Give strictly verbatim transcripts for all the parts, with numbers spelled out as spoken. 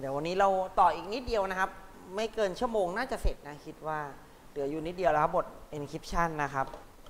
เดี๋ยววันนี้เราต่ออีกนิดเดียวนะครับไม่เกินชั่วโมงน่าจะเสร็จนะคิดว่าเหลืออยู่นิดเดียวแล้วครับบท encryption นะครับ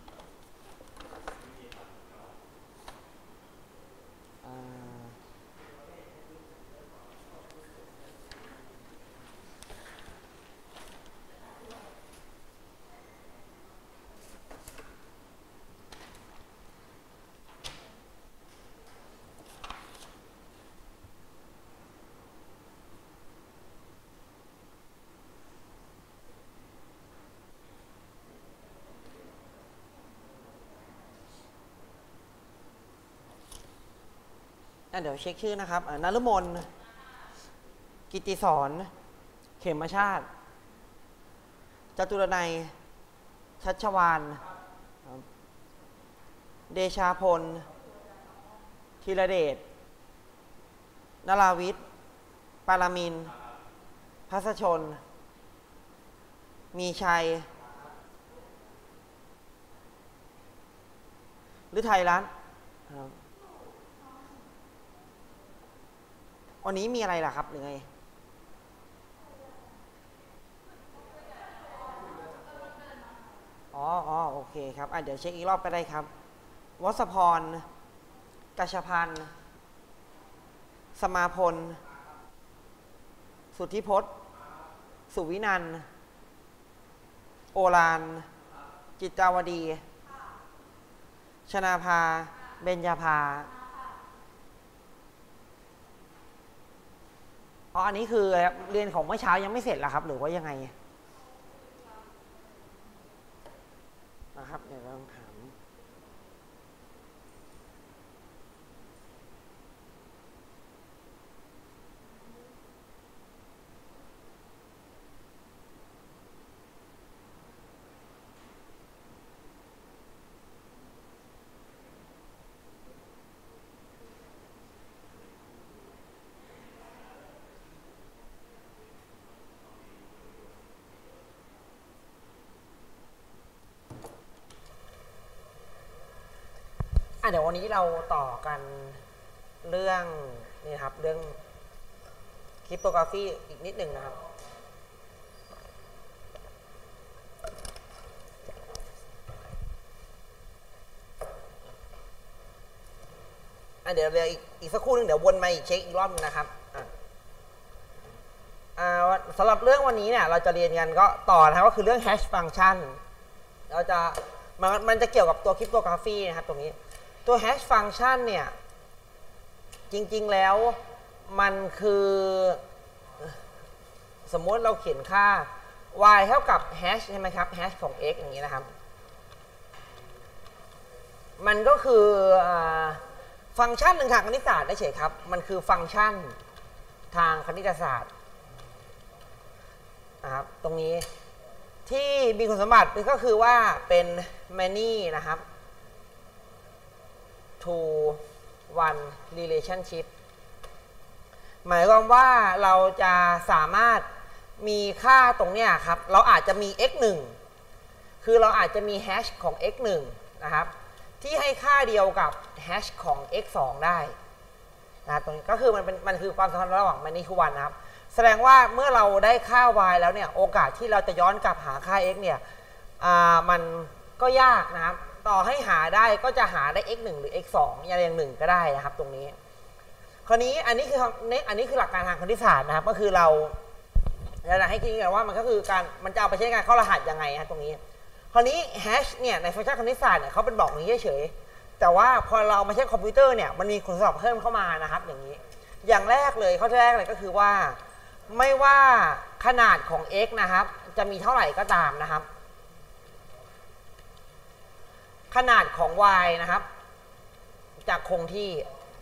เดี๋ยวเช็คชื่อนะครับนฤมลกิติศรเขมชาติจตุรนัยชัชวาลเดชาพลธีรเดชนราวิทย์ปารามินพัสชนมีชัยหรือไทยรัฐวันนี้มีอะไรล่ะครับหรือไงอ๋ออ๋อโอเคครับอ่ะเดี๋ยวเช็คอีกรอบก็ได้ครับวศพรกัชพันธ์สมาพลสุทธิพจน์สุวินันท์โอฬารจิตราวดีชนาภาเบญญาภาอ๋ออันนี้คือเรียนของเมื่อเช้ายังไม่เสร็จเหรอครับหรือว่ายังไงนะครับเดี๋ยวลองถามอ่ะเดี๋ยววันนี้เราต่อกันเรื่องนี่ครับเรื่องคริปโตกราฟีอีกนิดหนึ่งนะครับอ่ะเดี๋ยวเดี๋ยวอีกอีกสักครู่นึงเดี๋ยววนมาอีกเช็คอีกรอบนึงนะครับอ่ะอ่าสำหรับเรื่องวันนี้เนี่ยเราจะเรียนกันก็ต่อนะครับก็คือเรื่อง hash function เราจะมันมันจะเกี่ยวกับตัวคริปโตกราฟีนะครับตรงนี้ตัว hash function เนี่ยจริงๆแล้วมันคือสมมติเราเขียนค่า y เท่ากับ hash ใช่ไหมครับ hash ของ x อย่างนี้นะครับมันก็คือฟังก์ชันหนึ่งทางคณิตศาสตร์ได้เฉยครับมันคือฟังก์ชันทางคณิตศาสตร์นะครับตรงนี้ที่มีคุณสมบัติก็คือว่าเป็น many นะครับto one relationship หมายความว่าเราจะสามารถมีค่าตรงเนี้ยครับเราอาจจะมี x หนึ่งคือเราอาจจะมี hash ของ x หนึ่งนะครับที่ให้ค่าเดียวกับ hash ของ x สองได้นะตรงนี้ก็คือมันเป็นมันคือความสัมพันธ์ระหว่าง many to one นะครับแสดงว่าเมื่อเราได้ค่า y แล้วเนี่ยโอกาสที่เราจะย้อนกลับหาค่า x เนี่ยมันก็ยากนะครับต่อให้หาได้ก็จะหาได้ x หนึ่งหรือ x สองอย่างอย่างหนึ่งก็ได้นะครับตรงนี้คราวนี้อันนี้คืออันนี้คือหลักการทางคณิตศาสตร์นะครับก็คือเราจะให้คิดกันว่ามันก็คือการมันจะเอาไปใช้การเข้ารหัสยังไงครับตรงนี้คราวนี้ hash เนี่ยในฟังก์ชันคณิตศาสตร์เนี่ยเขาเป็นบอกอย่างนี้เฉยๆแต่ว่าพอเรามาใช้คอมพิวเตอร์เนี่ยมันมีคุณสมบัติเพิ่มเข้ามานะครับอย่างนี้อย่างแรกเลยข้อแรกเลยก็คือว่าไม่ว่าขนาดของ x นะครับจะมีเท่าไหร่ก็ตามนะครับขนาดของ y นะครับจะคงที่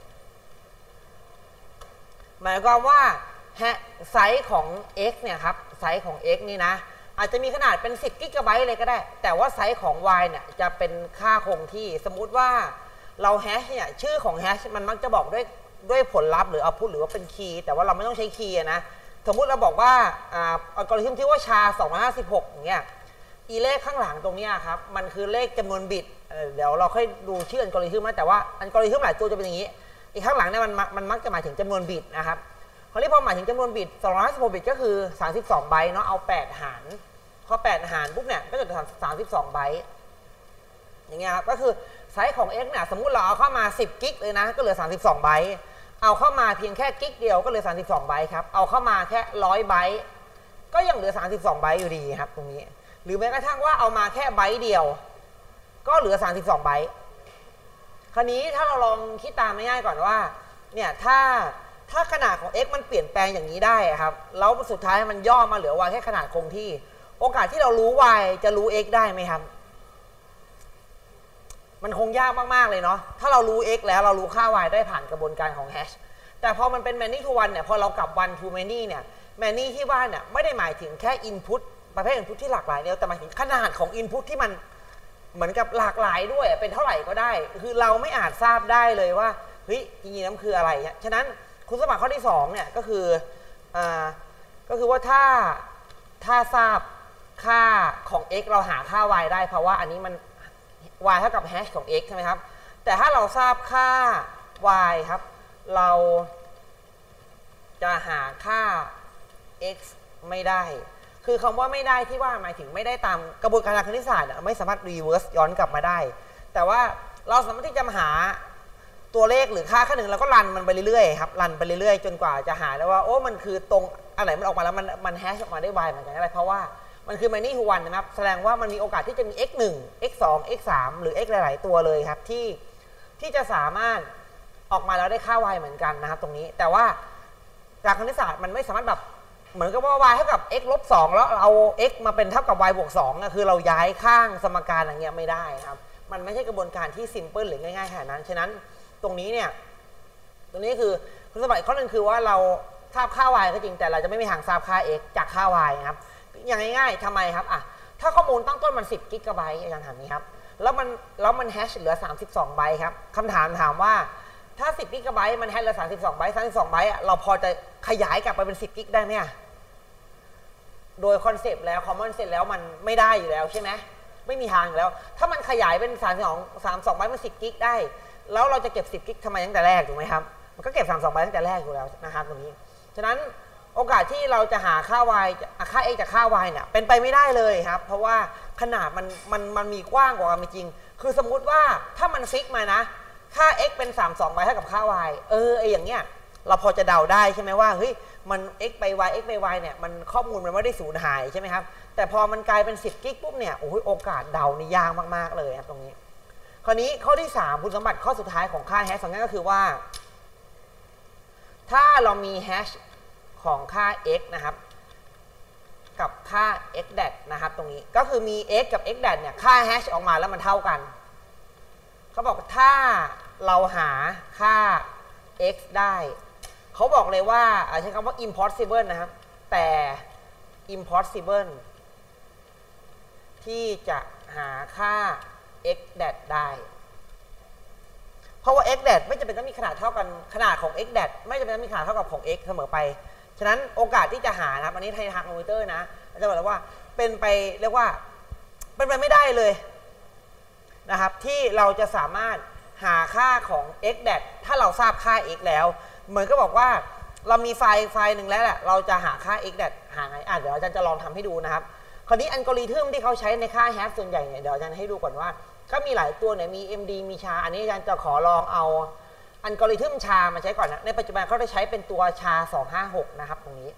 หมายความว่าไซส์ของ x เนี่ยครับไซส์ของ x นี่นะอาจจะมีขนาดเป็นสิบกิกะไบต์เลยก็ได้แต่ว่าไซส์ของ y เนี่ยจะเป็นค่าคงที่สมมุติว่าเราแฮชเนี่ยชื่อของแฮชมันมักจะบอกด้วยด้วยผลลัพธ์หรือเอาพุทหรือว่าเป็นคีย์แต่ว่าเราไม่ต้องใช้คีย์นะสมมุติเราบอกว่าอัลกอริทึมที่ว่าชาสองร้อยห้าสิบหกอย่างเงี้ยอีเลขข้างหลังตรงนี้ครับมันคือเลขจำนวนบิตเดี๋ยวเราค่อยดูชื่ออัลกอริทึมนะแต่ว่าอัลกอริทึมหลายตัวจะเป็นอย่างนี้อีกข้างหลังเนี่ยมันมันมักจะหมายถึงจำนวนบิตนะครับคราวนี้พอหมายถึงจำนวนบิตสองร้อยห้าสิบหกบิตก็คือสามสิบสองไบต์เนาะเอาแปดหารพอแปดหารปุ๊บเนี่ยก็จะเป็นสามสิบสองไบต์อย่างเงี้ยครับก็คือไซส์ของ x เนี่ยสมมุติเราเอาเข้ามาสิบกิกเลยนะก็เหลือสามสิบสองไบต์เอาเข้ามาเพียงแค่กิกเดียวก็เหลือสามสิบสองไบต์ครับเอาเข้ามาแค่หนึ่งร้อยไบต์ก็ยังเหลือสามสิบสองไบต์อยู่ดีครับตรงนี้หรือแม้กระทั่งว่าเอามาแค่ไบต์เดียวก็เหลือสามสิบสองไบต์คราวนี้ถ้าเราลองคิดตามง่ายๆก่อนว่าเนี่ยถ้าถ้าขนาดของ x มันเปลี่ยนแปลงอย่างนี้ได้ครับแล้วสุดท้ายมันย่อมาเหลือ y แค่ขนาดคงที่โอกาสที่เรารู้ y จะรู้ x ได้ไหมครับมันคงยากมากๆเลยเนาะถ้าเรารู้ x แล้วเรารู้ค่า y ได้ผ่านกระบวนการของ hash แต่พอมันเป็น many to one เนี่ยพอเรากลับ one to many เนี่ย many ที่ว่าเนี่ยไม่ได้หมายถึงแค่ input ประเภท input ที่หลากหลายเดียวแต่หมายถึงขนาดของ input ที่มันเหมือนกับหลากหลายด้วยเป็นเท่าไหร่ก็ได้คือเราไม่อาจทราบได้เลยว่าเฮ้ยจริงๆนั้นคืออะไรฉะนั้นคุณสมบัติข้อที่สองเนี่ยก็คืออ่าก็คือว่าถ้าถ้าทราบค่าของ x เราหาค่า y ได้เพราะว่าอันนี้มัน y เท่ากับ hash ของ x ใช่ไหมครับแต่ถ้าเราทราบค่า y ครับเราจะหาค่า x ไม่ได้คือคำว่าไม่ได้ที่ว่าหมายถึงไม่ได้ตามกระบวนการทางคณิตศาสตร์ไม่สามารถ reverse ย้อนกลับมาได้แต่ว่าเราสามารถที่จะหาตัวเลขหรือค่าค่าหนึ่งแล้วก็รันมันไปเรื่อยๆครับรันไปเรื่อยๆจนกว่าจะหาได้ว่าโอ้มันคือตรงอันไหนมันออกมาแล้วมันมันแฮชออกมาได้ y เหมือนกันอะไรเพราะว่ามันคือ many to one นะครับแสดงว่ามันมีโอกาสที่จะมี x หนึ่ง x สอง x สามหรือ x หลายๆตัวเลยครับที่ที่จะสามารถออกมาแล้วได้ค่า y เหมือนกันนะครับตรงนี้แต่ว่าจากคณิตศาสตร์มันไม่สามารถแบบเหมือนกับว่า y เท่ากับ x ลบสองแล้วเอา x มาเป็นเท่ากับ y บวกสองนะคือเราย้ายข้างสมการอย่างเงี้ยไม่ได้ครับมันไม่ใช่กระบวนการที่ simple หรือง่ายๆขนาดนั้นฉะนั้นตรงนี้เนี่ยตรงนี้คือคุณสมบัติข้อหนึ่งคือว่าเราทราบค่า y ก็จริงแต่เราจะไม่มีทางทราบค่า x จากค่า y ครับอย่างง่ายๆทำไมครับอ่ะถ้าข้อมูลตั้งต้นมันสิบกิกะไบต์อาจารย์ถามนี้ครับแล้วมันแล้วมันแฮชเหลือสามสิบสองไบต์ครับคำถามถามว่าถ้าสิบกิกะไบต์มันแฮชเหลือสามสิบสองไบต์สามสิบสองไบต์เราพอจะขยายกลับไปเป็นสิบกิกได้ไหมอ่ะโดยคอนเซปต์แล้วคอมมอนเซนส์แล้วมันไม่ได้อยู่แล้วใช่ไหมไม่มีทางอยู่แล้วถ้ามันขยายเป็นสามสิบสอง สามสิบสองไบต์มันสิบกิกได้แล้วเราจะเก็บสิบกิกทำไมตั้งแต่แรกถูกไหมครับมันก็เก็บสามสิบสองไบต์ตั้งแต่แรกอยู่แล้วนะครับตรงนี้ฉะนั้นโอกาสที่เราจะหาค่า y ค่า x จากค่า y เนี่ยเป็นไปไม่ได้เลยครับเพราะว่าขนาดมันมันมันมีกว้างกว่าความจริงคือสมมุติว่าถ้ามันฟิกมานะค่า x เป็นสามสิบสองไบต์เท่ากับค่า y เออไออย่างเงี้ยเราพอจะเดาได้ใช่ไหมว่าเฮ้ยมัน x ไป y x ไป y เนี่ยมันข้อมูลมันไม่ได้สูญหายใช่ไหมครับแต่พอมันกลายเป็นสิบกิกปุ๊บเนี่ยโอ้ยโอกาสเดานี่ยากมากๆเลยครับตรงนี้คราวนี้ข้อที่สามคุณสมบัติข้อสุดท้ายของค่าแฮชของนั้นก็คือว่าถ้าเรามีแฮชของค่า x นะครับกับค่า x แดดนะครับตรงนี้ก็คือมี x กับ x แดดเนี่ยค่าแฮชออกมาแล้วมันเท่ากันเขาบอกถ้าเราหาค่า x ได้เขาบอกเลยว่าใช้คำว่า impossible นะครับแต่ impossible ที่จะหาค่า x แดดได้เพราะว่า x แดดไม่จำเป็นต้องมีขนาดเท่ากันขนาดของ x แดดไม่จำเป็นต้องมีขนาดเท่ากับของ x เสมอไปฉะนั้นโอกาสที่จะหานะครับอันนี้ในทางคอมพิวเตอร์นะจะบอกเลยว่าเป็นไปเรียกว่าเป็นไปไม่ได้เลยนะครับที่เราจะสามารถหาค่าของ x แดดถ้าเราทราบค่า x แล้วเหมือนก็บอกว่าเรามีไฟล์ไฟล์หนึ่งแล้วแหละเราจะหาค่า x แดดหาไงอ่ะเดี๋ยวอาจารย์จะลองทำให้ดูนะครับคราวนี้อัลกอริทึมที่เขาใช้ในค่าแฮชส่วนใหญ่เนี่ยเดี๋ยวอาจารย์ให้ดูก่อนว่าก็มีหลายตัวเนี่ยมี เอ็ม ดี มีชาอันนี้อาจารย์จะขอลองเอาอัลกอริทึมชามาใช้ก่อนนะในปัจจุบันเขาได้ใช้เป็นตัวชาสองห้าหกนะครับตรงนี้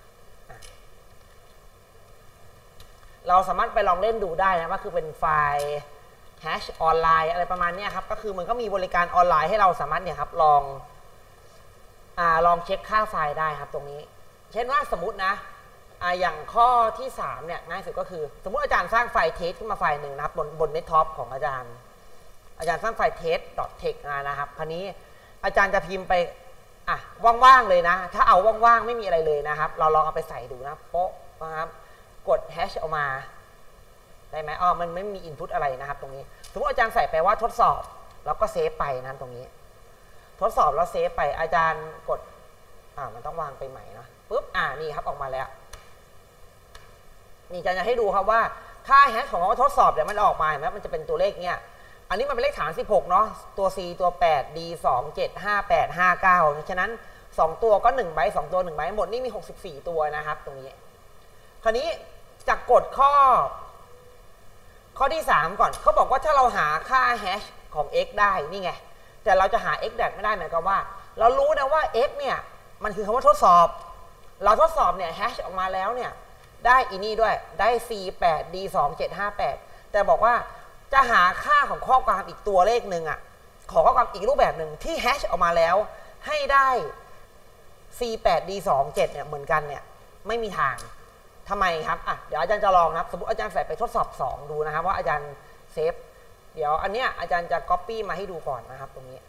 เราสามารถไปลองเล่นดูได้นะว่าคือเป็นไฟล์แฮชออนไลน์อะไรประมาณนี้ครับก็คือมันก็มีบริการออนไลน์ให้เราสามารถเนี่ยครับลองอ่าลองเช็คค่าไฟล์ได้ครับตรงนี้เช่นว่าสมมตินะอ่าอย่างข้อที่สามเนี่ยง่ายสุดก็คือสมมติอาจารย์สร้างไฟล์เทสขึ้นมาไฟล์หนึ่งนะครับบนบนเน็ตท็อปของอาจารย์อาจารย์สร้างไฟล์ test.text นะครับคราวนี้อาจารย์จะพิมพ์ไปอ่ะว่างๆเลยนะถ้าเอาว่างๆไม่มีอะไรเลยนะครับเราลองเอาไปใส่ดูนะโป๊ะนะครับกดแฮชออกมาได้ไหมอ๋อมันไม่มี input อะไรนะครับตรงนี้สมมติอาจารย์ใส่ไปว่าทดสอบแล้วก็เซฟไปนะตรงนี้ทดสอบแล้วเซฟไปอาจารย์กดอ่ามันต้องวางไปใหม่นะปุ๊บอ่านี่ครับออกมาแล้วนี่อาจารย์จะให้ดูครับว่าค่าแฮชของเราทดสอบเนี่ยมันออกมาเห็นไหมมันจะเป็นตัวเลขเนี่ยอันนี้มันเป็นเลขฐานสิบหกเนาะตัว C ตัวแปด D สอง เจ็ด ห้า แปด ห้า เก้าฉะนั้นสองตัวก็หนึ่งไบต์สองตัวหนึ่งไบต์หมดนี่มีหกสิบสี่ตัวนะครับตรงนี้คราวนี้จากกฎข้อข้อที่สามก่อนเขาบอกว่าถ้าเราหาค่าแฮชของ x ได้นี่ไงแต่เราจะหา x แดดไม่ได้หมายความว่าเรารู้นะว่า x เนี่ยมันคือคำว่าทดสอบเราทดสอบเนี่ยแฮชออกมาแล้วเนี่ยได้อีนี่ด้วยได้ c แปด d สอง เจ็ด ห้า แปดแต่บอกว่าจะหาค่าของข้อความอีกตัวเลขหนึ่งอ่ะขอข้อความอีกรูปแบบหนึ่งที่แฮชออกมาแล้วให้ได้ c แปด d สอง เจ็ดเนี่ยเหมือนกันเนี่ยไม่มีทางทำไมครับอ่ะเดี๋ยวอาจารย์จะลองนะครับสมมติอาจารย์ใส่ไปทดสอบสองดูนะครับว่าอาจารย์เซฟเดี๋ยวอันเนี้ยอาจารย์จะ copy มาให้ดูก่อนนะครับตรงนี้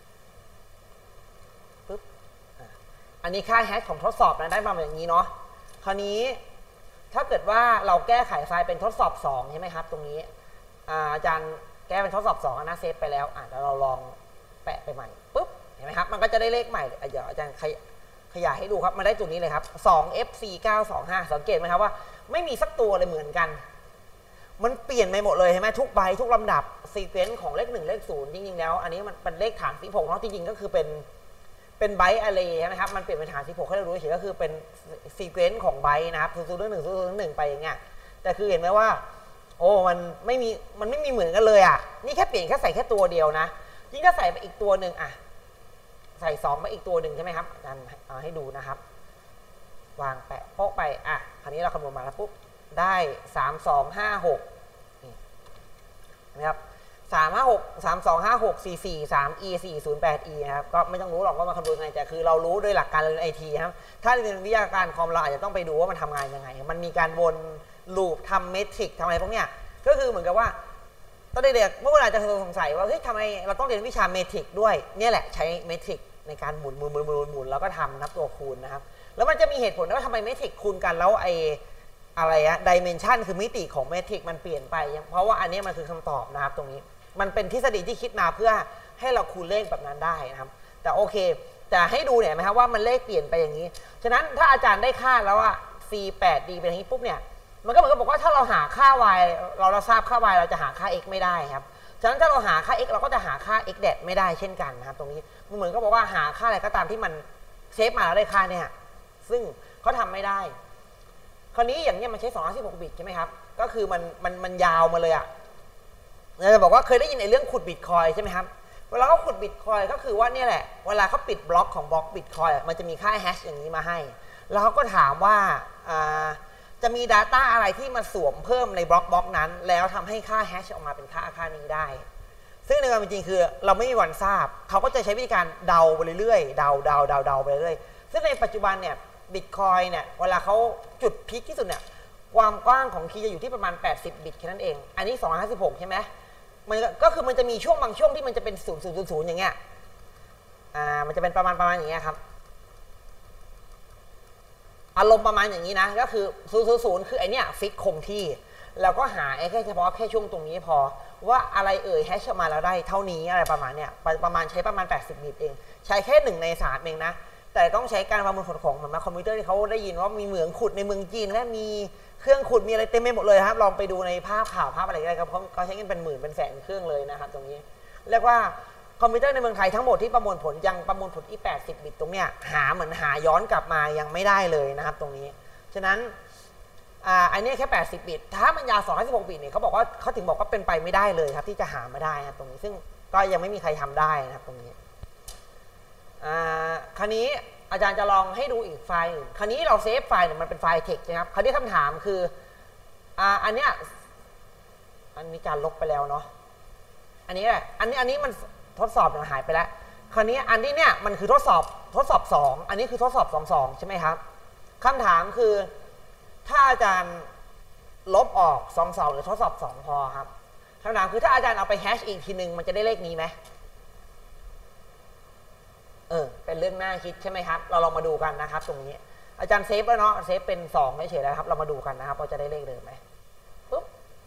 ปึ๊บอันนี้ค่าแฮชของทดสอบนะได้มาแบบนี้เนาะคราวนี้ถ้าเกิดว่าเราแก้ไขไฟล์เป็นทดสอบสองใช่ไหมครับตรงนี้อาจารย์แก้เป็นทดสอบสองนะเซฟไปแล้วอ่ะเดี๋ยวเราลองแปะไปใหม่ปึ๊บเห็นไหมครับมันก็จะได้เลขใหม่เดี๋ยวอาจารย์ขยายให้ดูครับมาได้ตัวนี้เลยครับ สอง เอฟ ซี เก้า สอง ห้า สังเกตไหมครับว่าไม่มีสักตัวเลยเหมือนกันมันเปลี่ยนไปหมดเลยใช่ไหมทุกใบทุกลำดับซีเควนซ์ของเลขหนึ่งเลขศูนย์จริงๆแล้วอันนี้มันเป็นเลขฐานสิบหกเนาะจริงๆก็คือเป็นเป็นไบต์อะเรย์ใช่ไหมครับมันเปลี่ยนเป็นฐานสิบหกให้เรารู้เฉยก็คือเป็นซีเควนซ์ของไบต์นะครับศูนย์ศูนย์หนึ่งศูนย์ศูนย์หนึ่งไปอย่างเงี้ยแต่คือเห็นไหมว่าโอ้มันไม่มีมันไม่มีเหมือนกันเลยอ่ะนี่แค่เปลี่ยนแค่ใส่แค่ตัวเดียวนะยิ่งถ้าใส่ไปอีกตัวหนึ่งอ่ะใส่สองมาอีกตัวหนึ่งใช่ไหมครับอาจารย์เอาให้ดูนะครับวางแปะโป๊ะไปอ่ะคราวนี้เราคำนวณมาแล้วปุ๊บได้สามสองห้าหกนะครับสามห้าหกสามสองห้าหกสี่สี่สามอีสี่ศูนย์แปดอีนะครับก็ไม่ต้องรู้หรอกว่ามันคำนวณยังไงแต่คือเรารู้โดยหลักการเรียนไอทีครับถ้าเรียนวิทยาการคอมเราอาจจะต้องไปดูว่ามันทำงานยังไงมันมีการวนลูปทำเมทริกทำอะไรพวกเนี้ยก็คือเหมือนกับว่าตอนเด็กๆเมื่อเวลาจะสงสัยว่าเฮ้ยทำไมเราต้องเรียนวิชาเมทริกด้วยเนี่ยแหละใช้เมทริกในการหมุนหมุนหมุนหมุนหมุนแล้วก็ทำนับตัวคูณนะครับแล้วมันจะมีเหตุผลว่าทำไมเมทริกคูณกันแล้วไออะไรอะดิเมนชันคือมิติของเมทริกมันเปลี่ยนไปเพราะว่าอันนี้มันคือคำตอบนะครับตรงนี้มันเป็นทฤษฎีที่คิดมาเพื่อให้เราคูณเลขแบบนั้นได้นะครับแต่โอเคแต่ให้ดูเนี่ยไหมครับว่ามันเลขเปลี่ยนไปอย่างนี้ฉะนั้นถ้าอาจารย์ได้ค่าแล้วว่า c แปด d เป็นอย่างนี้ปุ๊บเนี่ยมันก็เหมือนกับบอกว่าถ้าเราหาค่า y เราเราทราบค่า y เราจะหาค่า x ไม่ได้ครับฉะนั้นถ้าเราหาค่า x เราก็จะหาค่า x แดดไม่ได้เช่นกันนะครับตรงนี้มันเหมือนก็บอกว่าหาค่าอะไรก็ตามที่มันเซฟมาแล้วได้ค่าเนี่ยซึ่งเขาทำไม่ได้คราวนี้อย่างนี้มันใช้สองร้อยสิบหกบิตใช่ไหมครับก็คือมันมันมันยาวมาเลยอ่ะเราจะบอกว่าเคยได้ยินในเรื่องขุดบิตคอยใช่ไหมครับเวลาเขาขุดบิตคอยก็คือว่านี่แหละเวลาเขาปิดบล็อกของบล็อกบิตคอยมันจะมีค่าแฮชอย่างนี้มาให้แล้วเขาก็ถามว่าจะมี Data อะไรที่มาสวมเพิ่มในบล็อกบล็อกนั้นแล้วทำให้ค่าแฮชออกมาเป็นค่าค่านี้ได้ซึ่งในความเป็นจริงคือเราไม่มีวันทราบเขาก็จะใช้วิธีการเดาไปเรื่อยๆเดาเดาเดาเดาไปเรื่อยซึ่งในปัจจุบันเนี่ยบิตคอยเนี่ยเวลาเขาจุดพีคที่สุดเนี่ยความกว้างของคีย์จะอยู่ที่ประมาณแปดสิบบิตแค่นั้นเองอันนี้สองร้อยห้าสิบหกใช่ไหมมันก็คือมันจะมีช่วงบางช่วงที่มันจะเป็นศูนย์ ศูนย์ ศูนย์ ศูนย์อย่างเงี้ยอ่ามันจะเป็นประมาณประมาณอย่างเงี้ยครับอารมณ์ประมาณอย่างนี้นะก็คือศูนย์ ศูนย์ ศูนย์คือไอเนี้ยฟิกคงที่แล้วก็หาแค่เฉพาะแค่ช่วงตรงนี้พอว่าอะไรเอ่ยแฮชมาแล้วได้เท่านี้อะไรประมาณเนี้ยประมาณใช้ประมาณแปดสิบบิตเองใช้แค่หนึ่งในสามเองนะแต่ต้องใช้การประมวลผลของเหมือนมาคอมพิวเตอร์ที่เขาได้ยินว่ามีเหมืองขุดในเมืองจีนและมีเครื่องขุดมีอะไรเต็มไปหมดเลยครับลองไปดูในภาพข่าวภาพอะไรก็ได้ครับเขาใช้กันเป็นหมื่นเป็นแสนเครื่องเลยนะครับตรงนี้เรียกว่าคอมพิวเตอร์ในเมืองไทยทั้งหมดที่ประมวลผลยังประมวลผลที่แปดสิบบิตตรงเนี้ยหาเหมือนหาย้อนกลับมายังไม่ได้เลยนะครับตรงนี้ฉะนั้นอ่าอันนี้แค่แปดสิบบิตถ้ามันยาวสองร้อยสิบหกบิตเนี่ยเขาบอกว่าเขาถึงบอกว่าเป็นไปไม่ได้เลยครับที่จะหามาได้ครับตรงนี้ซึ่งก็ยังไม่มีใครทำได้นะครับตรงนี้อ่าคราวนี้อาจารย์จะลองให้ดูอีกไฟล์หนึ่งคราวนี้เราเซฟไฟล์เนี่ยมันเป็นไฟล์ text นะครับคราวนี้คำถามคืออ่าอันเนี้ยอันนี้การลบไปแล้วเนาะอันนี้แหละอันนี้อันนี้มันทดสอบมันหายไปแล้วคราวนี้อันนี้เนี่ยมันคือทดสอบทดสอบสองอันนี้คือทดสอบสองสองใช่ไหมครับคำถามคือถ้าอาจารย์ลบออกสองสองหรือทดสอบสองพอครับคำถามคือถ้าอาจารย์เอาไปแฮชอีกทีนึงมันจะได้เลขนี้ไหมเออเป็นเรื่องน่าคิดใช่ไหมครับเราลองมาดูกันนะครับตรงนี้อาจารย์เซฟแล้วเนาะเซฟเป็นสองเฉยๆแล้วครับเรามาดูกันนะครับว่าจะได้เลขเดิมไหมปุ๊บ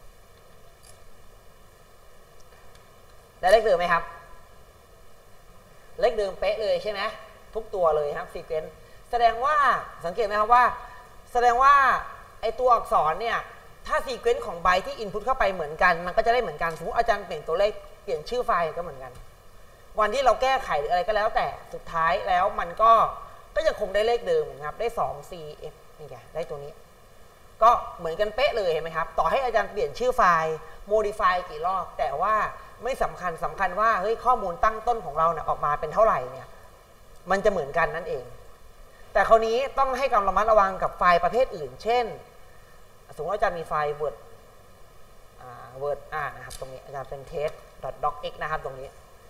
ได้เลขเดิมไหมครับเลขเดิมเป๊ะเลยใช่ไหมทุกตัวเลยครับซีเควนซ์แสดงว่าสังเกตไหมครับว่าแสดงว่าไอตัวอักษรเนี่ยถ้าซีเควนซ์ของไบต์ที่อินพุตเข้าไปเหมือนกันมันก็จะได้เหมือนกันสมมติอาจารย์เปลี่ยนตัวเลขเปลี่ยนชื่อไฟล์ก็เหมือนกันวันที่เราแก้ไขหรืออะไรก็แล้วแต่สุดท้ายแล้วมันก็ก็ยังคงได้เลขเดิมนะครับได้ สอง ซี เอฟ นี่ไงได้ตัวนี้ก็เหมือนกันเป๊ะเลยเห็นไหมครับต่อให้อาจารย์เปลี่ยนชื่อไฟล์ modify กี่รอบแต่ว่าไม่สำคัญสำคัญว่าเฮ้ยข้อมูลตั้งต้นของเราเนี่ยออกมาเป็นเท่าไหร่เนี่ยมันจะเหมือนกันนั่นเองแต่คราวนี้ต้องให้ความระมัดระวังกับไฟล์ประเภทอื่นเช่นสมมติว่าอาจารย์มีไฟล์ Word อ่า Word อ่านะครับตรงนี้อาจารย์เป็น test.docx นะครับตรงนี้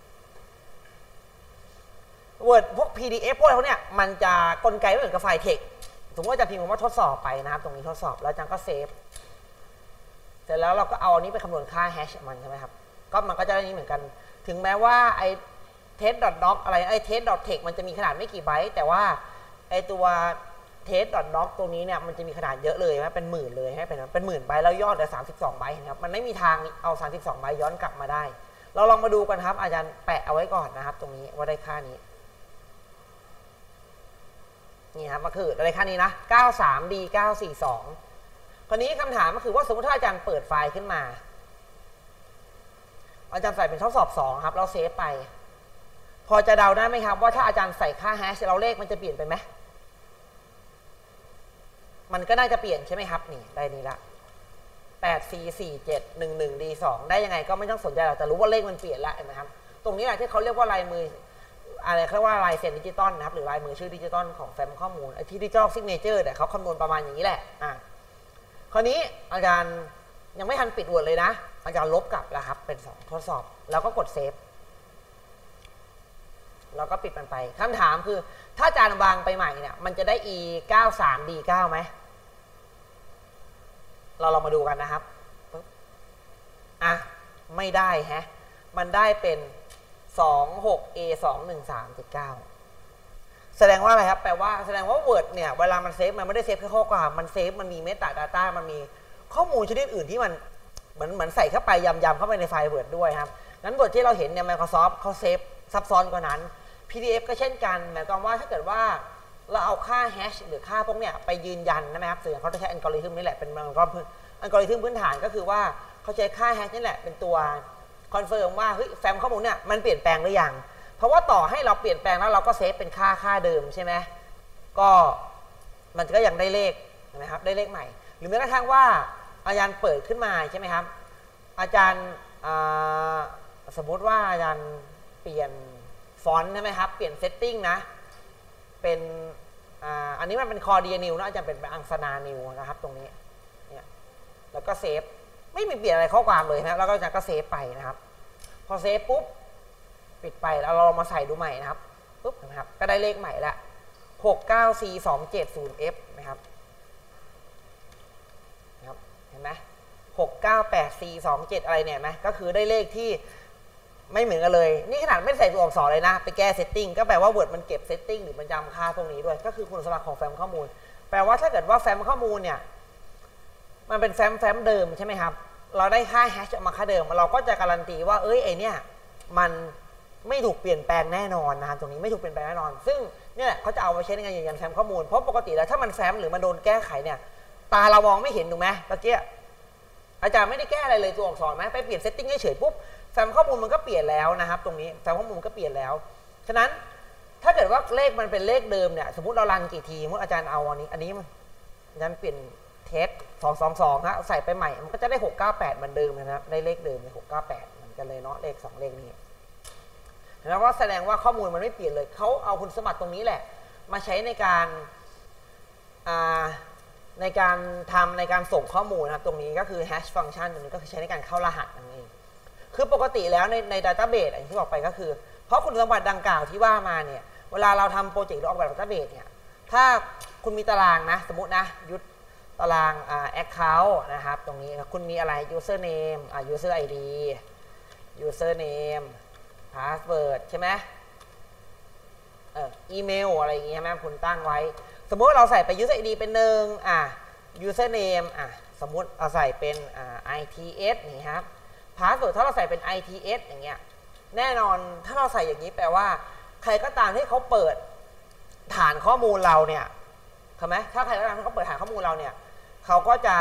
Word พวก พี ดี เอฟ พวกอะไรพวกเนี้ยมันจะกลไกไม่เหมือนกับไฟล์ text สมมติว่าอาจารย์พิมพ์คำว่าทดสอบไปนะครับตรงนี้ทดสอบแล้วอาจารย์ก็เซฟเสร็จแล้วเราก็เอาอันนี้ไปคำนวณค่าแฮชมันใช่ไหมครับก็มันก็จะได้นี้เหมือนกันถึงแม้ว่าไอ้ test.doc อะไรไอ้ test.text มันจะมีขนาดไม่กี่ไบต์แต่ว่าไอ้ตัว test.doc ตัวนี้เนี่ยมันจะมีขนาดเยอะเลยนะเป็นหมื่นเลยให้เป็นเป็นหมื่นไบต์แล้วยอดเหลือสามสิบสองไบต์นะครับมันไม่มีทางเอาสามสิบสองไบต์ย้อนกลับมาได้เราลองมาดูกันครับอาจารย์แปะเอาไว้ก่อนนะครับตรงนี้ว่าได้ค่านี้นี่ครับก็คือได้ค่านี้นะ เก้าสาม ดี เก้าสี่สอง คราวนี้คำถามก็คือว่าสมมติถ้าอาจารย์เปิดไฟล์ขึ้นมาอาจารย์ใส่เป็นทดสอบสองครับเราเซฟไปพอจะเดาได้ไหมครับว่าถ้าอาจารย์ใส่ค่าแฮชเราเลขมันจะเปลี่ยนไปไหมมันก็น่าจะเปลี่ยนใช่ไหมครับนี่ได้นี้ละแปด ซี สี่ เจ็ด หนึ่ง หนึ่ง ดี สอง ได้ยังไงก็ไม่ต้องสนใจเราแต่รู้ว่าเลขมันเปลี่ยนแล้วเห็นไหมครับตรงนี้แหละที่เขาเรียกว่าลายมืออะไรเขาเรียกว่าลายเซ็นดิจิตอลนะครับหรือลายมือชื่อดิจิตอลของแฟ้มข้อมูลไอ้ที่ดิจิตอลซิกเนเจอร์แต่เขาคำนวณประมาณอย่างนี้แหละอ่ะคราวนี้อาจารย์ยังไม่ทันปิด Word เลยนะอาจารย์ลบกลับแล้วครับเป็นสองทดสอบแล้วก็กดเซฟแล้วก็ปิดมันไปคำถามคือถ้าอาจารย์วางไปใหม่เนี่ยมันจะได้ e เก้าสาม ดี เก้า ไหมเราลองมาดูกันนะครับอ่ะไม่ได้ฮะมันได้เป็นสอง หก เอ สอง หนึ่ง สาม เจ็ด เก้า แสดงว่าอะไรครับแปลว่าแสดงว่า Word เนี่ยเวลามันเซฟมันไม่ได้เซฟแค่ข้อความมันเซฟมันมีเมตาดาต้ามันมีข้อมูลชนิดอื่นที่มันเหมือนเหมือนใส่เข้าไปยำๆเข้าไปในไฟล์ Word ด้วยครับนั้น Word ที่เราเห็นเนี่ย Microsoft เขาเซฟซับซ้อนกว่านั้น พี ดี เอฟ ก็เช่นกันหมายความว่าถ้าเกิดว่าเราเอาค่าแฮชหรือค่าพวกเนี้ยไปยืนยันนะครับส่วนเขาจะใช้อัลกอริทึมนี่แหละเป็นอัลกอริทึมอัลกอริทึมพื้นฐานก็คือว่าเขาใช้ค่าแฮชนี่แหละเป็นตัวคอนเฟิร์มว่าเฮ้ยแฟ้มข้อมูลเนี่ยมันเปลี่ยนแปลงหรือยังเพราะว่าต่อให้เราเปลี่ยนแปลงแล้วเราก็เซฟเป็นค่าค่าเดิมใช่ไหมก็มันก็ยังได้เลขนะครับได้เลขใหม่หรือแม้กระทั่งว่าอาจารย์เปิดขึ้นมาใช่ไหมครับอาจารย์สมมุติว่าอาจารย์เปลี่ยนฟอนต์ใช่ไหมครับเปลี่ยนเซตติ้งนะเป็นอันนี้มันเป็นคอเดียนิวนะอาจารย์เป็นอังสนานิวนะครับตรงนี้เนี่ยแล้วก็เซฟไม่มีเปลี่ยนอะไรข้อความเลยนะแล้วก็อาจารย์ก็เซฟไปนะครับพอเซฟปุ๊บปิดไปแล้วเรามาใส่ดูใหม่นะครับปุ๊บนะครับก็ได้เลขใหม่ละหก เก้า ซี สอง เจ็ด ศูนย์ เอฟ นะครับนะครับเห็นไหมหก เก้า แปด ซี สอง เจ็ดอะไรเนี่ยไหมก็คือได้เลขที่ไม่เหมือนกันเลยนี่ขนาดไม่ใส่ตัวอักษรเลยนะไปแก้เซตติ้งก็แปลว่า Word มันเก็บเซตติ้งหรือมันจำค่าพวกนี้ด้วยก็คือคุณสมบัติของแฟ้มข้อมูลแปลว่าถ้าเกิดว่าแฟ้มข้อมูลเนี่ยมันเป็นแฟ้มแฟ้มเดิมใช่ไหมครับเราได้ค่าแฮชออกมาค่าเดิมเราก็จะการันตีว่าเอ้ยไอเนี่ยมันไม่ถูกเปลี่ยนแปลงแน่นอนนะครับตรงนี้ไม่ถูกเปลี่ยนแปลงแน่นอนซึ่งเนี่ยเขาจะเอาไปใช้ในการยืนยันแฟ้มข้อมูลเพราะปกติแล้วถ้ามันแฟ้มหรือมันโดนแก้ไขเนี่ยตาเรามองไม่เห็นถูกไหมตะเกียอาจารย์ไม่ได้แก้อะไรเลยตัวอักษรไหมไปเปลี่ยนเซตติ้งเฉยๆปุ๊บแฟ้มข้อมูลมันก็เปลี่ยนแล้วนะครับตรงนี้แฟ้มข้อมูลก็เปลี่ยนแล้วฉะนั้นถ้าเกิดว่าเลขมันเป็นเลขเดิมเนี่ยสมมติเรารันกี่ทีเมื่ออาจารย์เอาอันนี้อันนี้มันอาจารย์เปลี่ยนเทสสองสองสองฮะใส่ไปใหม่มันก็จะได้หกเก้าแปดเหมือนเดิมนะครับได้เลขเดิมเลยหกเก้าแปดเหมือนกันเลยเนาะเลขสองเลขนี้แล้วก็แสดงว่าข้อมูลมันไม่เปลี่ยนเลยเขาเอาคุณสมบัติตรงนี้แหละมาใช้ในการในการทำในการส่งข้อมูลนะครับตรงนี้ก็คือ hash function ตรงนี้ก็คือใช้ในการเข้ารหัสนั่นเองคือปกติแล้วในใน database อย่างที่บอกไปก็คือเพราะคุณสมบัติดังกล่าวที่ว่ามาเนี่ยเวลาเราทำโปรเจกต์หรือออกแบบ database เนี่ยถ้าคุณมีตารางนะสมมตินะยุทธตารางอ่า account นะครับตรงนี้คุณมีอะไร user name อ่า user ไอ ดี user name password ใช่ไหมเอออีเมลอะไรอย่างงี้ใช่ไหมคุณตั้งไว้สมมติเราใส่ไป user ไอ ดี เป็นหนึ่งอ่ะ user name อ่ะสมมติเราใส่เป็นอ่า ไอ ที เอส นี่ครับ password ถ้าเราใส่เป็น ไอ ที เอส อย่างเงี้ยแน่นอนถ้าเราใส่อย่างนี้แปลว่าใครก็ตามที่เขาเปิดฐานข้อมูลเราเนี่ยถูกไหมถ้าใครก็ตามที่เขาเปิดฐานข้อมูลเราเนี่ยเขาก็จะ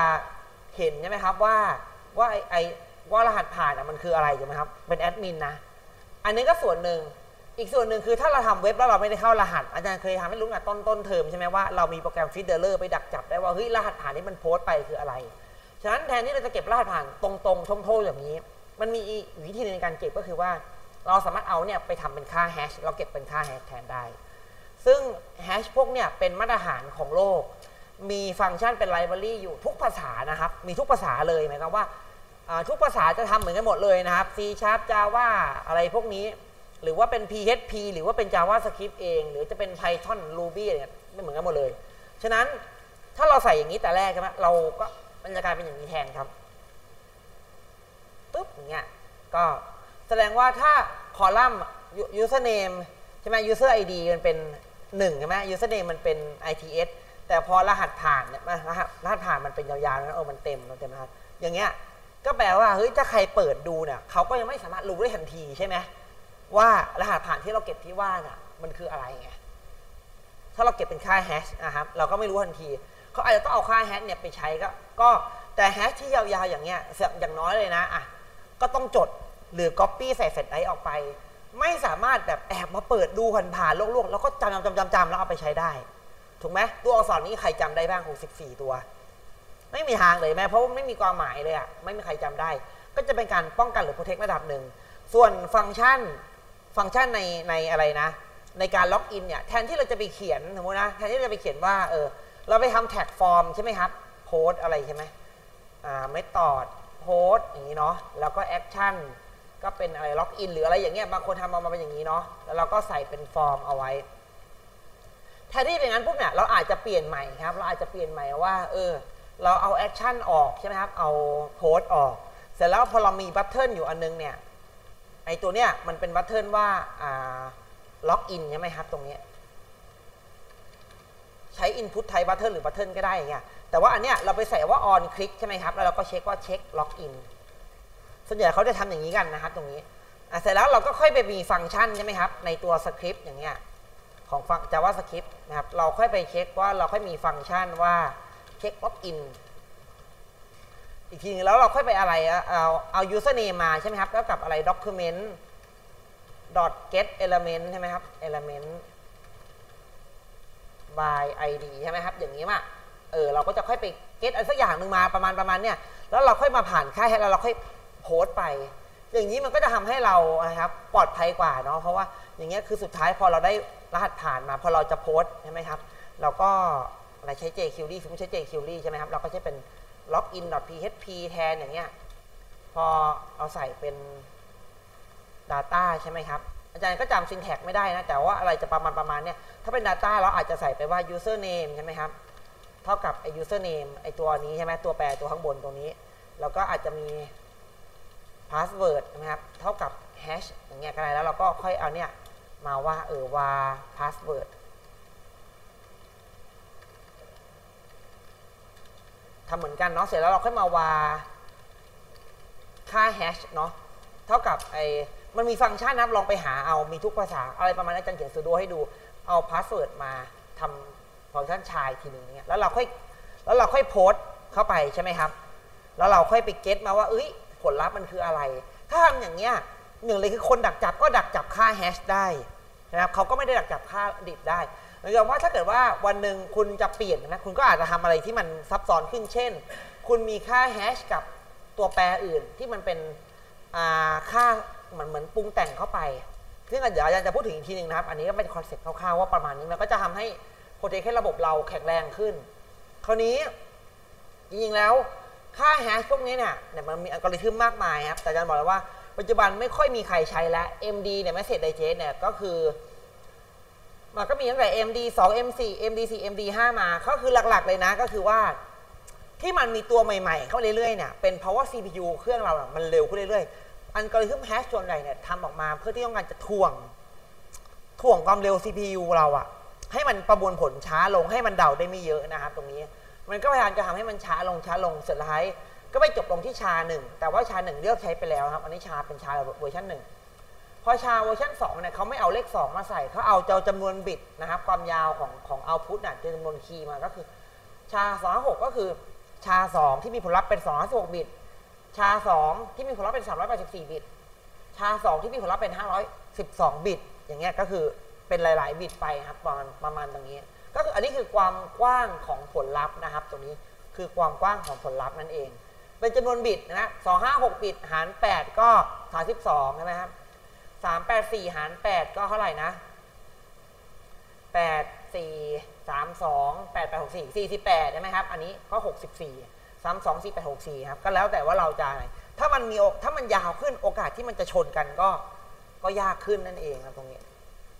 เห็นใช่ไหมครับว่าว่าไอไอว่ารหัสผ่านมันคืออะไรใช่ไหมครับเป็นแอดมินนะอันนี้ก็ส่วนหนึ่งอีกส่วนหนึ่งคือถ้าเราทำเว็บแล้วเราไม่ได้เข้ารหัสอาจารย์เคยทำให้รู้ตั้งแต่ต้นต้นเทอมใช่ไหมว่าเรามีโปรแกรมฟีดเดอร์ไปดักจับได้ว่าเฮ้ยรหัสผ่านที่มันโพสต์ไปคืออะไรฉะนั้นแทนที่เราจะเก็บรหัสผ่านตรงๆท่งๆอย่างนี้มันมีวิธีในการเก็บก็คือว่าเราสามารถเอาเนี่ยไปทำเป็นค่าแฮชเราเก็บเป็นค่าแฮชแทนได้ซึ่งแฮชพวกเนี่ยเป็นมาตรฐานของโลกมีฟังก์ชันเป็นไลบรารีอยู่ทุกภาษานะครับมีทุกภาษาเลยหมายความว่าทุกภาษาจะทำเหมือนกันหมดเลยนะครับ C Sharp Java อะไรพวกนี้หรือว่าเป็น พี เอช พี หรือว่าเป็น JavaScript เองหรือจะเป็น Python Ruby เนี่ยไม่เหมือนกันหมดเลยฉะนั้นถ้าเราใส่อย่างนี้แต่แรกใช่ไหมเราก็มันจะกลายเป็นอย่างนี้แทนครับปึ๊บอย่างเงี้ยก็แสดงว่าถ้าคอลัมน์ username ใช่ไหม user ไอ ดี มันเป็นหนึ่งใช่ไหม username มันเป็น ไอ ที เอส แต่พอรหัสผ่านเนี่ยรหัสรหัสผ่านมันเป็นยาวๆนะเออมันเต็มมันเต็มนะครับอย่างเงี้ยก็แปลว่าเฮ้ยถ้าใครเปิดดูเนี่ยเขาก็ยังไม่สามารถรู้ได้ทันทีใช่ไหมว่ารหัสผ่านที่เราเก็บที่ว่าน่ะมันคืออะไรไงถ้าเราเก็บเป็นค่าแฮชนะครับเราก็ไม่รู้ทันทีเขาอาจจะต้องเอาค่าแฮชเนี่ยไปใช้ก็ก็แต่แฮชที่ยาวๆอย่างเงี้ยอย่างน้อยเลยนะอ่ะก็ต้องจดหรือ copy ใส่เฟซไดรฟ์ออกไปไม่สามารถแบบแอบมาเปิดดูผ่านๆโลกๆแล้วก็จำจำจำจำแล้วเอาไปใช้ได้ถูกไหมตัวอักษรนี้ใครจำได้บ้างหกสิบสี่ตัวไม่มีทางเลยแม้เพราะไม่มีความหมายเลยอ่ะไม่มีใครจำได้ก็จะเป็นการป้องกันหรือ protect ระดับหนึ่งส่วนฟังก์ชันฟังก์ชันในในอะไรนะในการล็อกอินเนี่ยแทนที่เราจะไปเขียนสมมตินะแทนที่เราจะไปเขียนว่าเออเราไปทำแท็กฟอร์มใช่ไหมครับโพสอะไรใช่ไหมอ่าไม่ตอดโพสอย่างนี้เนาะแล้วก็แอคชั่นก็เป็นอะไรล็อกอินหรืออะไรอย่างเงี้ยบางคนทำมาเป็นอย่างนี้เนาะแล้วเราก็ใส่เป็นฟอร์มเอาไว้แทนที่เป็นงั้นปุ๊บเนี่ยเราอาจจะเปลี่ยนใหม่ครับเราอาจจะเปลี่ยนใหม่ว่าเออเราเอาแอคชั่นออกใช่ไหมครับเอาโพสออกเสร็จแล้วพอเรามีบัตเทิลอยู่อันนึงเนี่ยไอตัวเนี้ยมันเป็นบัตเทิลว่าอ่าล็อกอินใช่ไหมครับตรงนี้ใช้ input type button หรือ button ก็ได้อย่างเงี้ยแต่ว่าอันเนี้ยเราไปใส่ว่า on click ใช่ไหมครับแล้วเราก็เช็คว่าเช็ค login ส่วนใหญ่เขาจะทำอย่างนี้กันนะครับตรงนี้เสร็จแล้วเราก็ค่อยไปมีฟังก์ชันใช่ไหมครับในตัวสคริปต์อย่างเงี้ยของฟัง JavaScript นะครับเราค่อยไปเช็คว่าเราค่อยมีฟังก์ชันว่าเช็ค login อีกทีนึงแล้วเราค่อยไปอะไรเอาเอา username มาใช่ไหมครับแล้วกับอะไร document dot get element ใช่ไหมครับ element by ไอ ดี ใช่ไหมครับอย่างนี้มาเออเราก็จะค่อยไป get อะไรสักอย่างหนึ่งมาประมาณประมาณเนี้ยแล้วเราค่อยมาผ่านค่าแฮชแล้วเราค่อยโพสต์ไปอย่างนี้มันก็จะทำให้เรานะครับปลอดภัยกว่าเนาะเพราะว่าอย่างเงี้ยคือสุดท้ายพอเราได้รหัสผ่านมาพอเราจะโพสต์ใช่ไหมครับเราก็อะไรใช้ jQuery ไม่ใช้ jQuery ใช่ไหมครับเราก็ใช้เป็น login dot พี เอช พี แทนอย่างเงี้ยพอเราใส่เป็น data ใช่ไหมครับอาจารย์ก็จำ syntax ไม่ได้นะแต่ว่าอะไรจะประมาณประมาณเนี่ยถ้าเป็น data เราอาจจะใส่ไปว่า username ใช่ไหมครับเท่ากับไอ้ username ไอ้ตัวนี้ใช่ไหมตัวแปรตัวข้างบนตรงนี้แล้วก็อาจจะมี password นะครับเท่ากับ hash อย่างเงี้ยก็ได้แล้วเราก็ค่อยเอาเนี่ยมาว่าเออว่า password ทำเหมือนกันเนาะเสร็จแล้วเราค่อยมาว่าค่า hash เนาะเท่ากับไอ้มันมีฟังก์ชันนะครับลองไปหาเอามีทุกภาษาอะไรประมาณนั้นอาจารย์เขียนสูตรให้ดูเอาพาสเวิร์ดมาทำฟังก์ชันชายทีหนึ่งเนี่ยแล้วเราค่อยแล้วเราค่อยโพสต์เข้าไปใช่ไหมครับแล้วเราค่อยไปเก็ตมาว่าเอ้ยผลลัพธ์มันคืออะไรถ้าทำอย่างเงี้ยหนึ่งเลยคือคนดักจับก็ดักจับค่าแฮชได้นะครับเขาก็ไม่ได้ดักจับค่าดิบได้หมายความว่าถ้าเกิดว่าวันหนึ่งคุณจะเปลี่ยนนะคุณก็อาจจะทำอะไรที่มันซับซ้อนขึ้นเช่นคุณมีค่าแฮชกับตัวแปรอื่นที่มันเป็นค่าเหมือนเหมือนปรุงแต่งเข้าไปซึ่งเดี๋ยวอาจารย์จะพูดถึงอีกทีหนึ่งนะครับอันนี้ก็เป็นคอนเซ็ปต์คร่าวๆว่าประมาณนี้มันก็จะทำให้โปรเทคให้ระบบเราแข็งแรงขึ้นคราวนี้จริงๆแล้วค่าแฮชพวกนี้เนี่ยมันมีอัลกอริทึมมากมายครับแต่อาจารย์บอกเลยว่าปัจจุบันไม่ค่อยมีใครใช้แล้ว เอ็ม ดี เนี่ย Message Digest เนี่ยก็คือมันก็มีตั้งแต่ เอ็ม ดี สอง เอ็ม สี่ เอ็ม ดี สี่ เอ็ม ดี ห้า มาก็คือหลักๆเลยนะก็คือว่าที่มันมีตัวใหม่ๆเข้าเรื่อยๆเนี่ยเป็นเพราะว่า ซี พี ยู เครื่องเราอ่ะมันเร็วขึ้นเรื่อยๆอัลกอริทึมแฮชส่วนใหญ่เนี่ยทำออกมาเพื่อที่ต้องการจะถ่วงถ่วงความเร็ว ซี พี ยู เราอ่ะให้มันประมวลผลช้าลงให้มันเดาได้ไม่เยอะนะครับตรงนี้มันก็พยายามจะทำให้มันช้าลงช้าลงสุดท้ายก็ไปจบลงที่ชาหนึ่งแต่ว่าชาหนึ่งเลือกใช้ไปแล้วครับอันนี้ชาเป็นชาเวอร์ชันหนึ่งพอชาเวอร์ชันสองเนี่ยเขาไม่เอาเลขสองมาใส่เขาเอาเจ้าจำนวนบิตนะครับความยาวของของเอาต์พุตน่ะจำนวนคีย์มาก็คือชาสองร้อยหกก็คือชาสองที่มีผลลัพธ์เป็นสองร้อยสิบหกบิตชาสองที่มีผลลัพธ์เป็นสามร้อยแปดสิบสี่บิตชชาสองที่มีผลลัพธ์เป็นห้าร้อยสิบสองบิตอย่างเงี้ยก็คือเป็นหลายๆบิตไปครับประมาณประมาณตรงนี้ก็คืออันนี้คือความกว้างของผลลัพธ์นะครับตรงนี้คือความกว้างของผลลัพธ์นั่นเองเป็นจำนวนบิตนะสองร้อยห้าสิบหกบิตหารแปดก็สามสิบสองใช่ไหมครับสามร้อยแปดสิบสี่หารแปดก็เท่าไหร่นะแปด สี่ สาม สอง แปด แปด หก สี่ สี่สิบแปดใช่ไหมครับอันนี้ก็หกสิบสี่ สาม สอง สี่ แปด หก สี่ครับก็แล้วแต่ว่าเราจะอะไรถ้ามันมีถ้ามันยาวขึ้นโอกาสที่มันจะชนกันก็ก็ยากขึ้นนั่นเองครับตรงนี้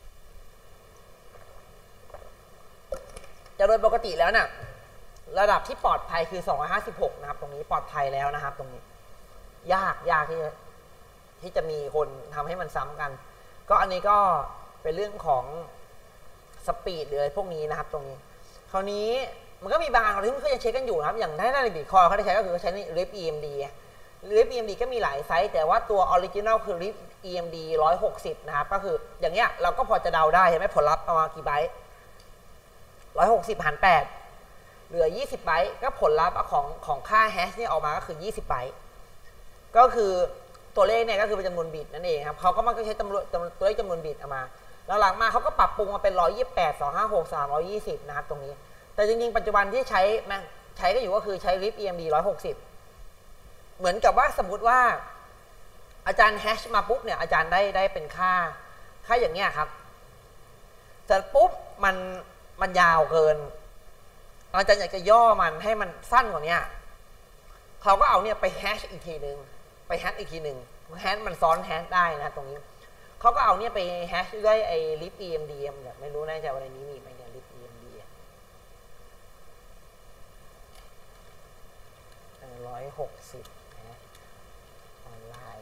จะโดยปกติแล้วน่ะระดับที่ปลอดภัยคือสองร้อยห้าสิบหกนะครับตรงนี้ปลอดภัยแล้วนะครับตรงนี้ยากยากที่ที่จะมีคนทำให้มันซ้ำกันก็อันนี้ก็เป็นเรื่องของสปีดเลยพวกนี้นะครับตรงนี้คราวนี้มันก็มีบางอะไรที่มันก็ยังเช็คกันอยู่นะครับอย่างในในบิตคอยเขาได้ใช้ก็คือใช้ใน ริป อี เอ็ม ดี ริป อี เอ็ม ดี ก็มีหลายไซส์แต่ว่าตัวออริจินัลคือ ริป อี เอ็ม ดี หนึ่งร้อยหกสิบนะครับก็คืออย่างเงี้ยเราก็พอจะเดาได้ใช่ไหมผลลัพธ์ประมาณกี่ไบต์หนึ่งร้อยหกสิบหารแปดเหลือยี่สิบไบต์ก็ผลลัพธ์ของของค่าแฮชเนี่ยออกมาก็คือยี่สิบไบต์ก็คือตัวเลขเนี่ยก็คือเป็นจำนวนบิตนั่นเองครับเขาก็มันก็ใช้จำนวนตัวเลขจำนวนบิตออกมาหลังๆมาเขาก็ปรับปรุงมาเป็นหนึ่งร้อยยี่สิบแปด สองร้อยห้าสิบหก สามร้อยยี่สิบนะครับตรงนี้แต่จริงๆปัจจุบันที่ใช้ใช้ก็อยู่ก็คือใช้ ริป อี เอ็ม ดี หนึ่งร้อยหกสิบเหมือนกับว่าสมมติว่าอาจารย์แฮชมาปุ๊บเนี่ยอาจารย์ได้ได้เป็นค่าค่าอย่างเงี้ยครับแต่ปุ๊บมันมันยาวเกินอาจารย์อยากจะย่อมันให้มันสั้นกว่านี้เขาก็เอาเนี่ยไปแฮชอีกทีหนึ่งไปแฮชอีกทีหนึ่งแฮชมันซ้อนแฮชได้นะตรงนี้เขาก็เอาเนี่ยไปแฮชด้วยไอ้ ริป อี เอ็ม ดี เนี่ยไม่รู้แน่ใจว่าในนี้มีไหมเนี่ย ริป อี เอ็ม ดี หนึ่งร้อยหกสิบออนไลน์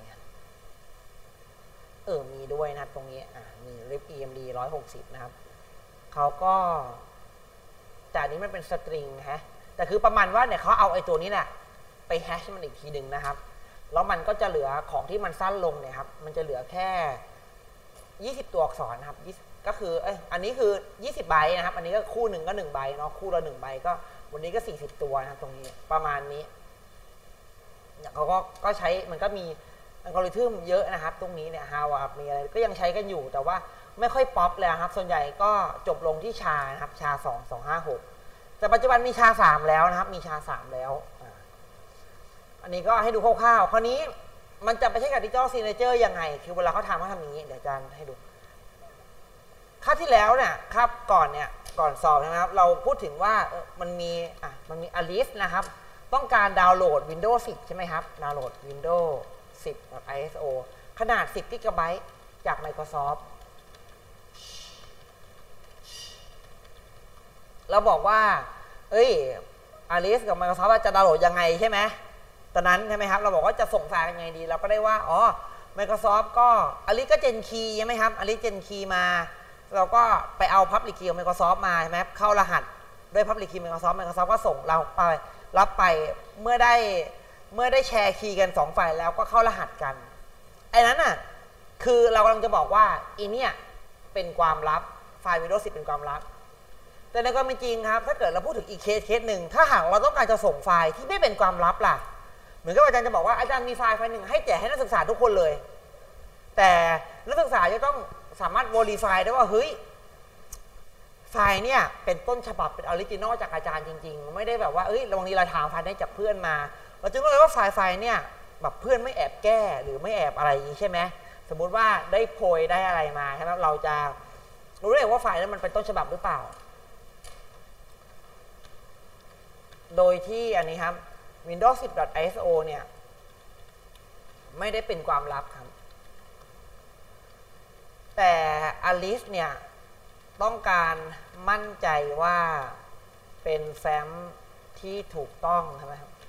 เออมีด้วยนะตรงนี้อ่ะมี ริป อี เอ็ม ดี หนึ่งร้อยหกสิบนะครับเขาก็แต่อันนี้มันเป็นสตริงฮะแต่คือประมาณว่าเนี่ยเขาเอาไอ้ตัวนี้แหละไปแฮชมันอีกทีหนึ่งนะครับแล้วมันก็จะเหลือของที่มันสั้นลงเนี่ยครับมันจะเหลือแค่ยี่สิบตัวอักษรนะครับก็คือเอ้ยอันนี้คือยี่สิบใบนะครับอันนี้ก็คู่หนึ่งก็หนึ่งใบเนาะคู่ละหนึ่งใบก็วันนี้ก็สี่สิบตัวนะตรงนี้ประมาณนี้เขาก็ก็ใช้มันก็มีอัลกอริทึมเยอะนะครับตรงนี้เนี่ยฮาวามีอะไรก็ยังใช้กันอยู่แต่ว่าไม่ค่อยป๊อปเลยครับส่วนใหญ่ก็จบลงที่ชานะครับชาสอง สอง ห้า หกแต่ปัจจุบันมีชาสามแล้วนะครับมีชาสามแล้วอันนี้ก็ให้ดูคร่าวๆคราวนี้มันจะไปใช้กับดิจิตอลซิกเนเจอร์ยังไงคือเวลาเขาทำเขาทำอย่างนี้เดี๋ยวอาจารย์ให้ดูคาบที่แล้วเนี่ยคาบก่อนเนี่ยก่อนสอบนะครับเราพูดถึงว่ามันมีอ่ะมันมีอลิสนะครับต้องการดาวน์โหลด วินโดว์ สิบใช่ไหมครับดาวน์โหลด วินโดว์ สิบ ไอ เอส โอ ขนาดสิบกิกะไบต์จาก Microsoft เราบอกว่าเอ้ยอลิสกับ Microsoft จะดาวน์โหลดยังไงใช่ไหมตอนนั้นใช่ไหมครับเราบอกว่าจะส่งไฟล์ยังไงดีเราก็ได้ว่าอ๋อ Microsoft ก็อลิสก็เจนคีย์ใช่ไหมครับอลิสเจนคีย์มาเราก็ไปเอา Public Key ของ Microsoft มาใช่ไหมเข้ารหัสด้วย Public Key Microsoft Microsoft ก็ส่งเราไปรับไปเมื่อได้เมื่อได้แชร์คีย์กันสองฝ่ายแล้วก็เข้ารหัสกันไอ้นั้นน่ะคือเรากำลังจะบอกว่าอีเนี่ยเป็นความลับไฟล์ วินโดว์ สิบเป็นความลับแต่ในความเป็นจริงครับถ้าเกิดเราพูดถึงอีกเคสเคสหนึ่งถ้าหากเราต้องการจะส่งไฟล์ที่ไม่เป็นความลับล่ะเหมือนกับอาจารย์จะบอกว่าอาจารย์มีไฟล์ไฟล์หนึ่งให้แจกให้นักศึกษาทุกคนเลยแต่นักศึกษาจะต้องสามารถ verify ได้ว่าเฮ้ยไฟล์เนี่ยเป็นต้นฉบับเป็นออริจินอลจากอาจารย์จริงๆไม่ได้แบบว่าเอ้ยบางทีเราถามไฟล์ได้จากเพื่อนมาเราจึงรู้เลยว่าไฟล์ไฟล์เนี่ยแบบเพื่อนไม่แอบแก้หรือไม่แอบอะไรอย่างนี้ใช่ไหมสมมุติว่าได้โพยได้อะไรมาใช่ไหมเราจะรู้ได้ว่าไฟล์นั้นมันเป็นต้นฉบับหรือเปล่าโดยที่อันนี้ครับ วินโดว์ สิบ ดอท ไอ เอส โอ เนี่ยไม่ได้เป็นความลับครับแต่ Alice เนี่ยต้องการมั่นใจว่าเป็นแฟ้มที่ถูกต้องใช่ไหมครับ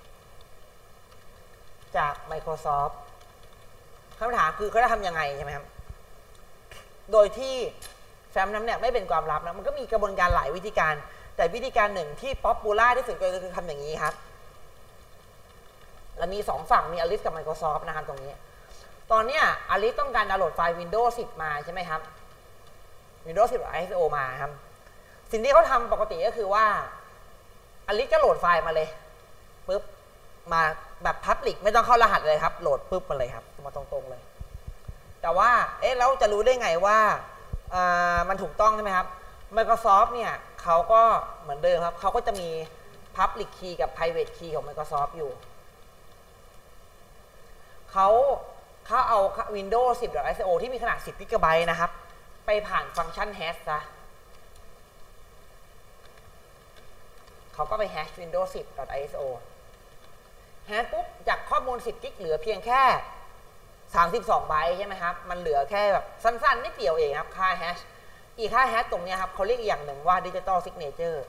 จาก Microsoft คำถามคือเขาจะทำยังไงใช่ไหมครับโดยที่แฟ้มนั้นเนี่ยไม่เป็นความลับนะมันก็มีกระบวนการหลายวิธีการแต่วิธีการหนึ่งที่ป๊อปปูล่าที่สุดก็คือทำอย่างนี้ครับแล้วมีสองฝั่งมี Alice กับ Microsoft นะครับตรงนี้ตอนนี้ Alice ต้องการดาวน์โหลดไฟล์ วินโดว์ สิบ มาใช่ไหมครับ วินโดว์ สิบ ไอ เอส โอ มาครับสิ่งที่เขาทำปกติก็คือว่า Alice ก็โหลดไฟล์มาเลยปุ๊บมาแบบ Public ไม่ต้องเข้ารหัสเลยครับโหลดปุ๊บมาเลยครับมาตรงๆเลยแต่ว่าเอ๊ะเราจะรู้ได้ไงว่ามันถูกต้องใช่ไหมครับ Microsoft เนี่ยเขาก็เหมือนเดิมครับเขาก็จะมี Public Key กับ Private Key ของ Microsoft อยู่เขาเขาเอา Windows สิบ ไอ เอส โอ ที่มีขนาดสิบกิกะไบต์นะครับไปผ่านฟังก์ชัน hash ซะเขาก็ไป hash Windows สิบ ไอ เอส โอ hash ปุ๊บจากข้อมูลสิบกิกเหลือเพียงแค่สามสิบสองไบต์ใช่ไหมครับมันเหลือแค่แบบสั้นๆนิดเดียวเองครับค่า hash อีกค่า hash ตรงนี้ครับเขาเรียกอีกอย่างหนึ่งว่า Digital Signature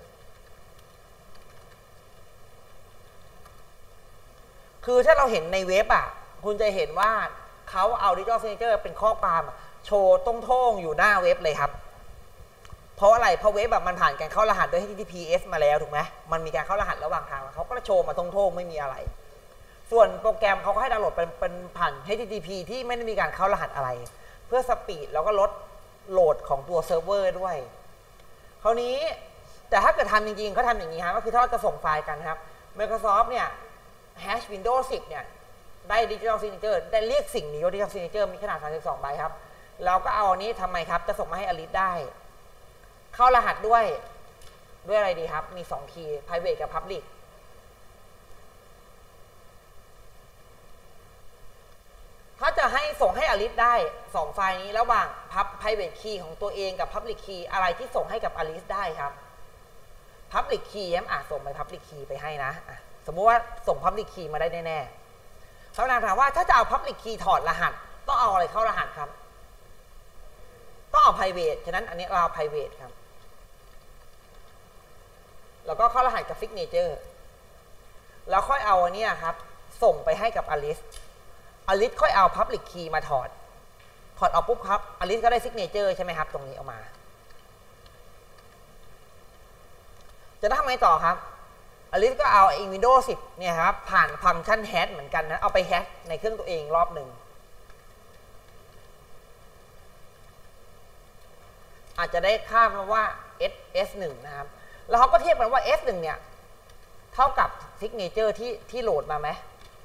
คือถ้าเราเห็นในเว็บอ่ะคุณจะเห็นว่าเขาเอา Digital Signature เป็นข้อความโชว์ตรงโท่งอยู่หน้าเว็บเลยครับเพราะอะไรเพราะเว็บแบบมันผ่านการเข้ารหัสด้วย เอช ที ที พี เอส มาแล้วถูกไหมมันมีการเข้ารหัสระหว่างทางเขาก็โชว์มาตรงโท่งไม่มีอะไรส่วนโปรแกรมเขาก็ให้ดาวน์โหลดเป็นเป็นผ่าน เอช ที ที พี ที่ไม่ได้มีการเข้ารหัสอะไร เพื่อสปีดแล้วก็ลดโหลดของตัวเซิร์ฟเวอร์ด้วยคราวนี้แต่ถ้าเกิดทำจริงๆเขาทำอย่างนี้ครับก็คือถ้าเราจะส่งไฟล์กันครับ Microsoft เนี่ย hash Windows สิบเนี่ยได้ Digital Signature ได้เรียกสิ่งนี้ว่า Digital Signature มีขนาดสามสิบสองไบต์ครับเราก็เอาอันนี้ทำไมครับจะส่งมาให้อลิสได้เข้ารหัสด้วยด้วยอะไรดีครับมีสองคีย์ private กับ public ถ้าจะให้ส่งให้อลิสได้สองไฟล์นี้ระหว่าง private key ของตัวเองกับ public key อะไรที่ส่งให้กับอลิสได้ครับ public key แอมอ่ะส่งไป public key ไปให้นะะสมมุติว่าส่ง public key มาได้แน่ๆคำถามว่าถ้าจะเอา public key ถอดรหัสต้องเอาอะไรเข้ารหัสครับต้องเอา private ฉะนั้นอันนี้เราเอา private ครับแล้วก็เข้ารหัสกับ signature แล้วค่อยเอาอันนี้ครับส่งไปให้กับอลิสอลิสค่อยเอา Public Key มาถอดถอดเอาปุ๊บครับอลิสก็ได้ Signature ใช่ไหมครับตรงนี้ออกมาจะทำไงต่อครับอลิสก็เอาไอ้ Windows สิบเนี่ยครับผ่านฟังก์ชัน hash เหมือนกันนะเอาไป hash ในเครื่องตัวเองรอบหนึ่งอาจจะได้ค่ามาว่า เอส หนึ่ง นะครับแล้วเขาก็เทียบกันว่า เอส หนึ่ง เนี่ยเท่ากับ Signature ที่ที่โหลดมาไหม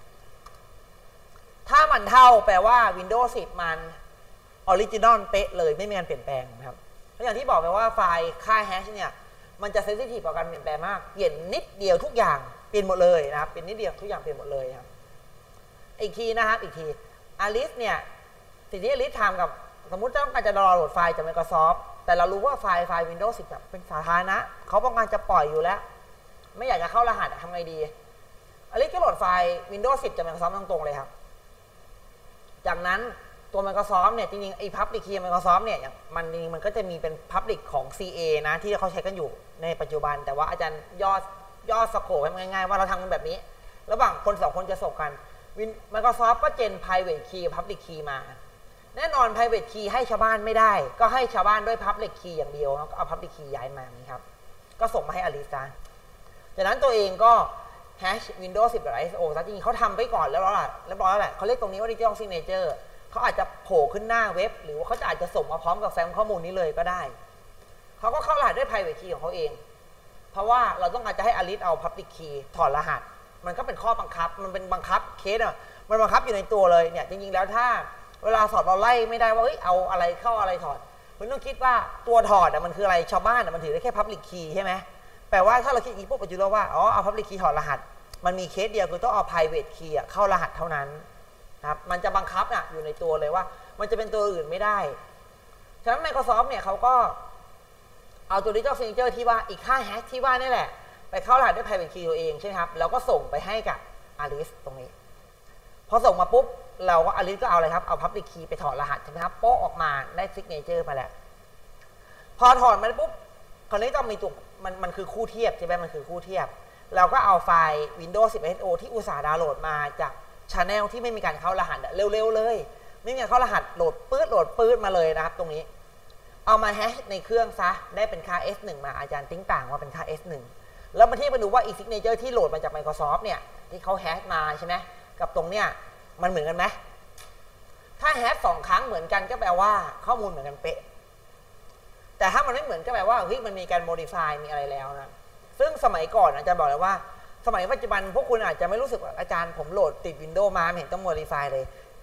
ถ้ามันเท่าแปลว่า Windows สิบ มันออริจินอลเป๊ะเลยไม่มีการเปลี่ยนแปลงนะครับเพราะอย่างที่บอกไปว่าไฟล์ค่า hash เนี่ยมันจะเซนซิทีฟต่อการเปลี่ยนแปลงมากเปลี่ยนนิดเดียวทุกอย่างเปลี่ยนหมดเลยนะครับเปลี่ยนนิดเดียวทุกอย่างเปลี่ยนหมดเลยครับอีกทีนะครับอีกทีอลิสเนี่ยสิ่งที่อลิสทำกับสมมุติต้องการจะดาวน์โหลดไฟล์จาก Microsoft แต่เรารู้ว่าไฟล์ไฟล์ Windows สิบเป็นสาธารณะเขาต้องการจะปล่อยอยู่แล้วไม่อยากจะเข้ารหัสทำไงดีอลิสก็โหลดไฟล์ Windows สิบจาก Microsoft ตรงๆเลยครับจากนั้นตัว Microsoft เนี่ยจริงๆไอ้ Public Key Microsoft เนี่ยมันจริงๆมันก็จะมีเป็น Public ของ ซี เอ นะที่เขาใช้กันอยู่ในปัจจุบันแต่ว่าอาจารย์ย่อย่อสโคปให้ง่ายๆว่าเราทำกันแบบนี้ระหว่างคนสองคนจะส่งกัน Microsoft ก็เจน Private Key Public Key มาแน่นอน Private Key ให้ชาวบ้านไม่ได้ก็ให้ชาวบ้านด้วย Public Key อย่างเดียวก็เอา Public Key ย้ายมานี้ครับก็ส่งมาให้อลิซาจากนั้นตัวเองก็hash Windows สิบ ไอ เอส โอ ซะจริงๆเขาทำไปก่อนแล้วล่ะเรียบร้อยแล้วแหละเขาเรียกตรงนี้ว่า Digital Signature เขาอาจจะโผล่ขึ้นหน้าเว็บหรือว่าเขาจะอาจจะส่งมาพร้อมกับแฟ้มข้อมูลนี้เลยก็ได้เขาก็เข้ารหัสด้วย Private Key ของเขาเองเพราะว่าเราต้องการจะให้อลิสเอา Public Key ถอดรหัสมันก็เป็นข้อบังคับมันเป็นบังคับเคสอ่ะมันบังคับอยู่ในตัวเลยเนี่ยจริงๆแล้วถ้าเวลาสอบเราไล่ไม่ได้ว่าเฮ้ยเอาอะไรเข้าอะไรถอดคุณต้องคิดว่าตัวถอดมันคืออะไรชาวบ้านมันถือได้แค่ Public Key ใช่ไหมแปลว่าถ้าเราคิดอีกปุ๊บก็จะรู้ว่าอ๋อเอา Public Key ถอดรหัสมันมีเคสเดียวคือต้องเอา private key เข้ารหัสเท่านั้นนะครับมันจะบังคับอยู่ในตัวเลยว่ามันจะเป็นตัวอื่นไม่ได้ฉะนั้น Microsoft เนี่ยเขาก็เอาตัว Digital Signature ที่ว่าอีกค่า hash ที่ว่านี่แหละไปเข้ารหัสด้วย private key ตัวเองใช่ไหมครับแล้วก็ส่งไปให้กับ Alice ตรงนี้พอส่งมาปุ๊บเราก็ Alice ก็เอาอะไรครับเอา public key ไปถอดรหัสใช่ไหมครับโป๊ะออกมาได้ signature มาแล้วพอถอดมาปุ๊บคราวนี้ต้องมีตัวมันมันคือคู่เทียบใช่ไหมมันคือคู่เทียบเราก็เอาไฟล์ Windows สิบ ไอ เอส โอ ที่อุตสาห์ดาวน์โหลดมาจาก Channel ที่ไม่มีการเข้ารหัสเร็วๆเลยไม่มีการเข้ารหัสโหลดปื๊ดโหลดปื๊ดมาเลยนะครับตรงนี้เอามาแฮชในเครื่องซะได้เป็นค่า เอส หนึ่ง มาอาจารย์ติ้งต่างว่าเป็นค่า เอส หนึ่ง แล้วมาเทียบไปดูว่าอีก Signature ที่โหลดมาจาก Microsoft เนี่ยที่เขาแฮชมาใช่ไหมกับตรงเนี้ยมันเหมือนกันไหมถ้าแฮชสองครั้งเหมือนกันก็แปลว่าข้อมูลเหมือนกันเป๊ะแต่ถ้ามันไม่เหมือนก็แปลว่าเฮ้ยมันมีการ modify มีอะไรแล้วนะซึ่งสมัยก่อนอาจารย์บอกเลยว่าสมัยปัจจุบันพวกคุณอาจจะไม่รู้สึกว่าอาจารย์ผมโหลดติด Windows มาเห็นต้อง modify เลย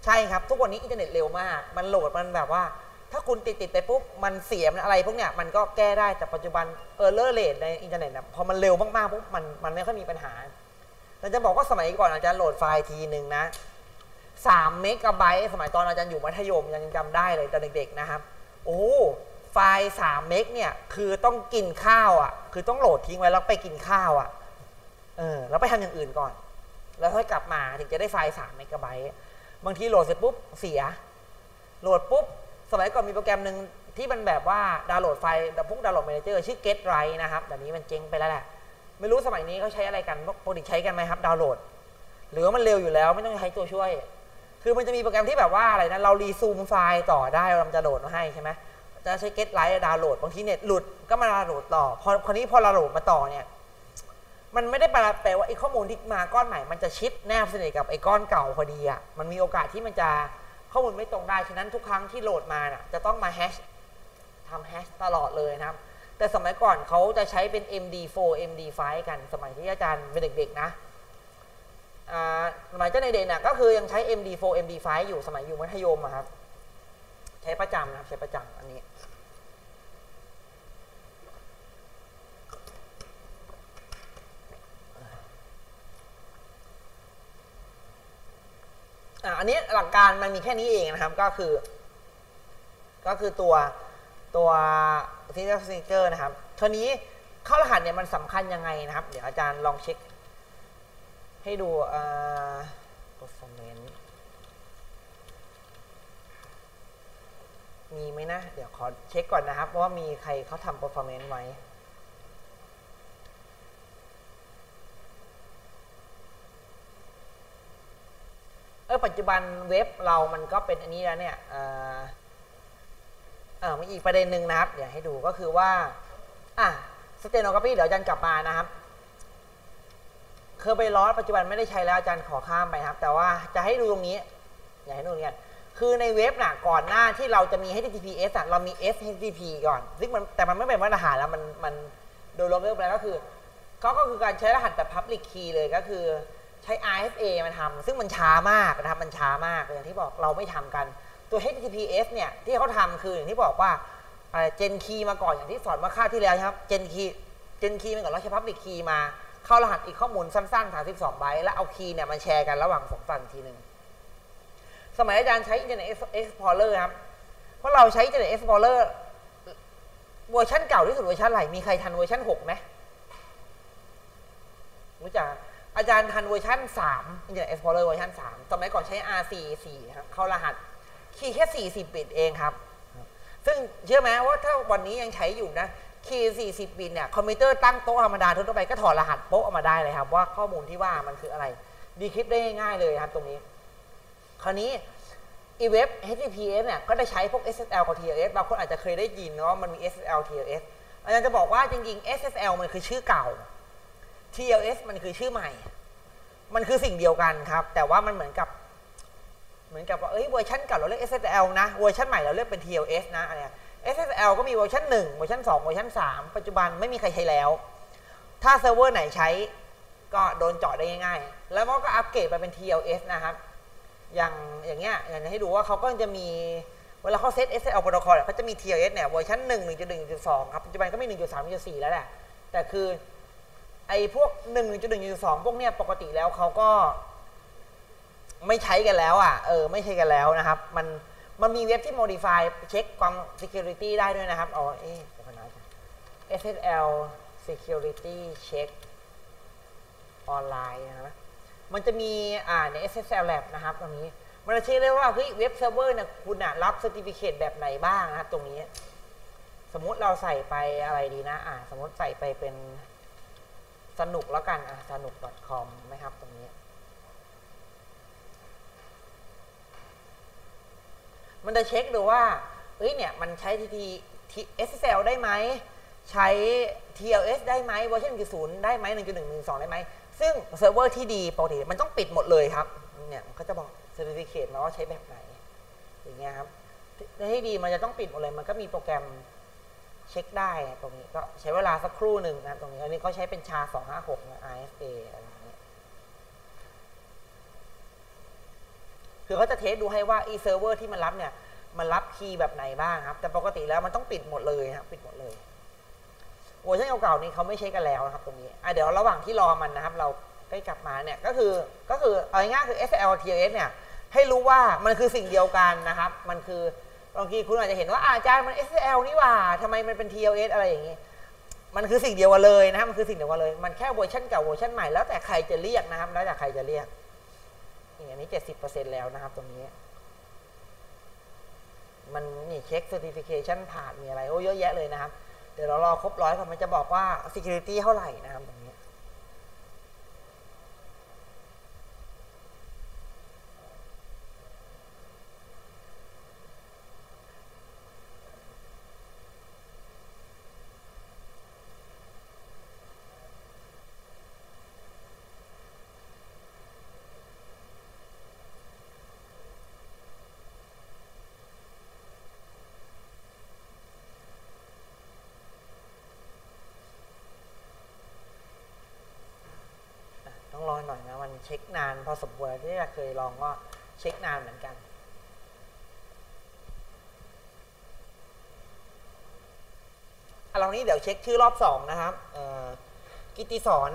ใช่ครับทุกวันนี้อินเทอร์เน็ตเร็วมากมันโหลดมันแบบว่าถ้าคุณติดติดไปปุ๊บมันเสียมันอะไรพวกเนี้ยมันก็แก้ได้แต่ปัจจุบันเออร์เลอร์เรทในอินเทอร์เน็ตนะพอมันเร็วมากๆปุ๊บมันมันไม่ค่อยมีปัญหาแต่จะบอกว่าสมัยก่อนอาจารย์โหลดไฟล์ทีหนึ่งนะสามเมกะไบต์สมัยตอนอาจารย์อยู่มัธยมยังจำได้เลยตอนเด็กๆนะครับโอ้ไฟล์สามเมกเนี่ยคือต้องกินข้าวอ่ะคือต้องโหลดทิ้งไว้แล้วไปกินข้าวอ่ะเออแล้วไปทำอย่างอื่นก่อนแล้วค่อยกลับมาถึงจะได้ไฟล์สามเมกะไบต์บางทีโหลดเสร็จปุ๊บเสียโหลดปุ๊บสมัยก่อนมีโปรแกรมหนึ่งที่มันแบบว่าดาวน์โหลดไฟล์พวกดาวน์โหลดแมเนเจอร์ชื่อ GetRight นะครับแต่นี้มันเจ๊งไปแล้วแหละไม่รู้สมัยนี้เขาใช้อะไรกันปกติใช้กันไหมครับดาวน์โหลดหรือว่ามันเร็วอยู่แล้วไม่ต้องใช้ตัวช่วยคือมันจะมีโปรแกรมที่แบบว่าอะไรนะเรารีซูมไฟล์ต่อได้เราจะโหลดมาให้ใช่ไหมจะใช้ GetRight ดาวน์โหลดบางทีเน็ตหลุดก็มาดาวน์โหลดต่อพอคนนี้พอเราโหลดมาต่อเนี่ยมันไม่ได้แปลว่าไอ้ข้อมูลที่มาก้อนใหม่มันจะชิดแนบสนิทกับไอ้ก้อนเก่าพอดีอ่ะมันมีโอกาสที่มันจะข้อมูลไม่ตรงได้ฉะนั้นทุกครั้งที่โหลดมาน่ะจะต้องมาแฮชทำแฮชตลอดเลยนะครับแต่สมัยก่อนเขาจะใช้เป็น เอ็ม ดี โฟร์ เอ็ม ดี ไฟว์ กันสมัยที่อาจารย์เป็นเด็กๆนะสมัยเจ้าในเด็กน่ะก็คือยังใช้ เอ็ม ดี โฟร์ เอ็ม ดี ไฟว์ อยู่สมัยอยู่มัธยมครับใช้ประจำนะครับใช้ประจำอันนี้อันนี้หลักการมันมีแค่นี้เองนะครับก็คือก็คือตัวตัว Serial Signature นะครับทีนี้เข้ารหัสเนี่ยมันสำคัญยังไงนะครับเดี๋ยวอาจารย์ลองเช็คให้ดู performance มีไหมนะเดี๋ยวขอเช็คก่อนนะครับว่ามีใครเขาทำ performance ไว้เออปัจจุบันเว็บเรามันก็เป็นอันนี้แล้วเนี่ยเออเออมีอีกประเด็นหนึ่งนะครับเดี๋ยวให้ดูก็คือว่าอ่ะสเตโนกราฟีเดี๋ยวอาจารย์กลับมานะครับเคอร์ไบลอสปัจจุบันไม่ได้ใช้แล้วอาจารย์ขอข้ามไปครับแต่ว่าจะให้ดูตรงนี้อยากให้ดูเนี่ยคือในเว็บน่ะก่อนหน้าที่เราจะมี เอช ที ที พี เอส อ่ะเรามี เอส เอช ที ที พี ก่อนซึ่งมันแต่มันไม่เป็นมาตรฐานแล้วมันมันโดยรวมเรียบร้อยก็คือเขาก็คือการใช้รหัสแบบ Public Key เลยก็คือใช้ อาร์ เอฟ เอ มาทำซึ่งมันช้ามากนะครับมันช้ามากอย่างที่บอกเราไม่ทำกันตัว เอช ที ที พี เอส เนี่ยที่เขาทำคืออย่างที่บอกว่าเจนคีย์มาก่อนอย่างที่สอนมาค่าที่แล้วครับเจนคีย์เจนคีย์มาก่อนแล้วใช้ Public Key มาเข้ารหัสอีกข้อมูลสั้นๆสามสิบสองไบต์แล้วเอาคีย์เนี่ยมาแชร์กันระหว่างสองฝั่งทีหนึ่งสมัยอาจารย์ใช้ Internet Explorer ครับเพราะเราใช้ Internet Explorer เวอร์ชันเก่าที่สุดเวอร์ชันอะไรมีใครทันเวอร์ชันหกไหมรู้จักอาจารย์ทันเวอร์ชันสาม Internet Explorer เวอร์ชันสามสมัยก่อนใช้ อาร์ ซี สี่ ครับเข้ารหัสคีย์แค่สี่สิบบิตเองครับซึ่งเชื่อไหมว่าถ้าวันนี้ยังใช้อยู่นะคีย์สี่สิบบิตเนี่ยคอมพิวเตอร์ตั้งโต๊ะธรรมดาทั่วไปก็ถอดรหัสโป๊ะออกมาได้เลยครับว่าข้อมูลที่ว่ามันคืออะไรดีคริปได้ง่ายๆเลยครับตรงนี้คราวนี้อีเว็บ เอช ที ที พี เอส เนี่ยก็ได้ใช้พวก เอส เอส แอล กับ ที แอล เอส บางคนอาจจะเคยได้ยินเนาะมันมี เอส เอส แอล ที แอล เอส อาจารย์จะบอกว่าจริงๆ เอส เอส แอล มันคือชื่อเก่า ที แอล เอส มันคือชื่อใหม่มันคือสิ่งเดียวกันครับแต่ว่ามันเหมือนกับเหมือนกับว่าเอ้ยเวอร์ชันเก่าเราเรียก เอส เอส แอล นะเวอร์ชันใหม่เราเรียกเป็น ที แอล เอส นะอะไร เอส เอส แอล ก็มีเวอร์ชันหนึ่งเวอร์ชันสองเวอร์ชันสามปัจจุบันไม่มีใครใช้แล้วถ้าเซิร์ฟเวอร์ไหนใช้ก็โดนเจาะได้ง่ายๆแล้วก็อัปเกรดไปเป็น ที แอล เอส นะครับอย่างอย่างเงี้ยอย่างให้ดูว่าเขาก็จะมีเวลาเขาเซต เอส แอล Protocol เขาจะมี ที แอล เอส เนี่ยเวอร์ชันหนึ่ง หนึ่งจุดหนึ่ง หนึ่งจุดสองครับปัจจุบันก็มี หนึ่งจุดสาม หนึ่งจุดสี่ แล้วแหละแต่คือไอ้พวก หนึ่งจุดหนึ่ง หนึ่งจุดสอง พวกเนี้ยปกติแล้วเขาก็ไม่ใช้กันแล้วอ่ะเออไม่ใช้กันแล้วนะครับมันมันมีเว็บที่ modify เช็คความ security ได้ด้วยนะครับอ๋อเอ๊ะเดี๋ยวก่อนนะ เอส เอส แอล security check ออนไลน์นะครับมันจะมีอ่าใน เอส เอส แอล Lab นะครับตรงนี้มันจะเช็คได้ว่าเฮ้ยเว็บเซิร์ฟเวอร์เนี่ยคุณอ่ะรับ certificate แบบไหนบ้างนะครับตรงนี้สมมุติเราใส่ไปอะไรดีนะอ่าสมมติใส่ไปเป็นสนุกแล้วกันอ่ะสนุก .com ไหมครับตรงนี้มันจะเช็คดูว่าเอ้ยเนี่ยมันใช้ ที ที เอส เอส แอล ได้ไหมใช้ ที แอล เอส ได้ไหมเวอร์ชันศูนย์ได้ไหม หนึ่งจุดหนึ่ง หนึ่งจุดสอง ได้ไหมซึ่งเซิร์ฟเวอร์ที่ดีปกติมันต้องปิดหมดเลยครับเนี่ยมันก็จะบอก certificate มาว่าใช้แบบไหนอย่างเงี้ยครับที่ดีมันจะต้องปิดหมดเลยมันก็มีโปรแกรมเช็คได้ตรงนี้ก็ใช้เวลาสักครู่หนึ่งนะตรงนี้อันนี้เขาใช้เป็นชาสองห้าหกนะ อาร์ เอฟ เอ อะไรอย่างเงี้ยคคือเขาจะเทสดูให้ว่าอีเซิร์ฟเวอร์ที่มันรับเนี่ยมันรับคีย์แบบไหนบ้างครับแต่ปกติแล้วมันต้องปิดหมดเลยครับปิดหมดเลยเวอร์ชันเก่าๆนี้เขาไม่ใช้กันแล้วนะครับตรงนี้อ่ะเดี๋ยวระหว่างที่รอมันนะครับเราได้กลับมาเนี่ยก็คือก็คือเอาง่ายๆคือ เอส แอล ที แอล เอส เนี่ยให้รู้ว่ามันคือสิ่งเดียวกันนะครับมันคือบางทีคุณอาจจะเห็นว่าอาจารย์มัน เอส แอล นี่ว่าทำไมมันเป็น ที แอล เอส อะไรอย่างนี้มันคือสิ่งเดียวกันเลยนะครับมันคือสิ่งเดียวกันเลยมันแค่เวอร์ชันเก่าเวอร์ชันใหม่แล้วแต่ใครจะเรียกนะครับแล้วแต่ใครจะเรียกอย่างนี้ เจ็ดสิบเปอร์เซ็นต์ แล้วนะครับตรงนี้มันนี่เช็ค certification ผ่านมีอะไรโอ้เยอะแยะเลยนะครับเดี๋ยวเรารอครบร้อยก่อนมันจะบอกว่า security เท่าไหร่นะครับตรงนี้ต้องรอหน่อยนะมันเช็คนานพอสมควรที่จะเคยลองก็เช็คนานเหมือนกันอันนี้เดี๋ยวเช็คชื่อรอบสองนะครับกิติสอน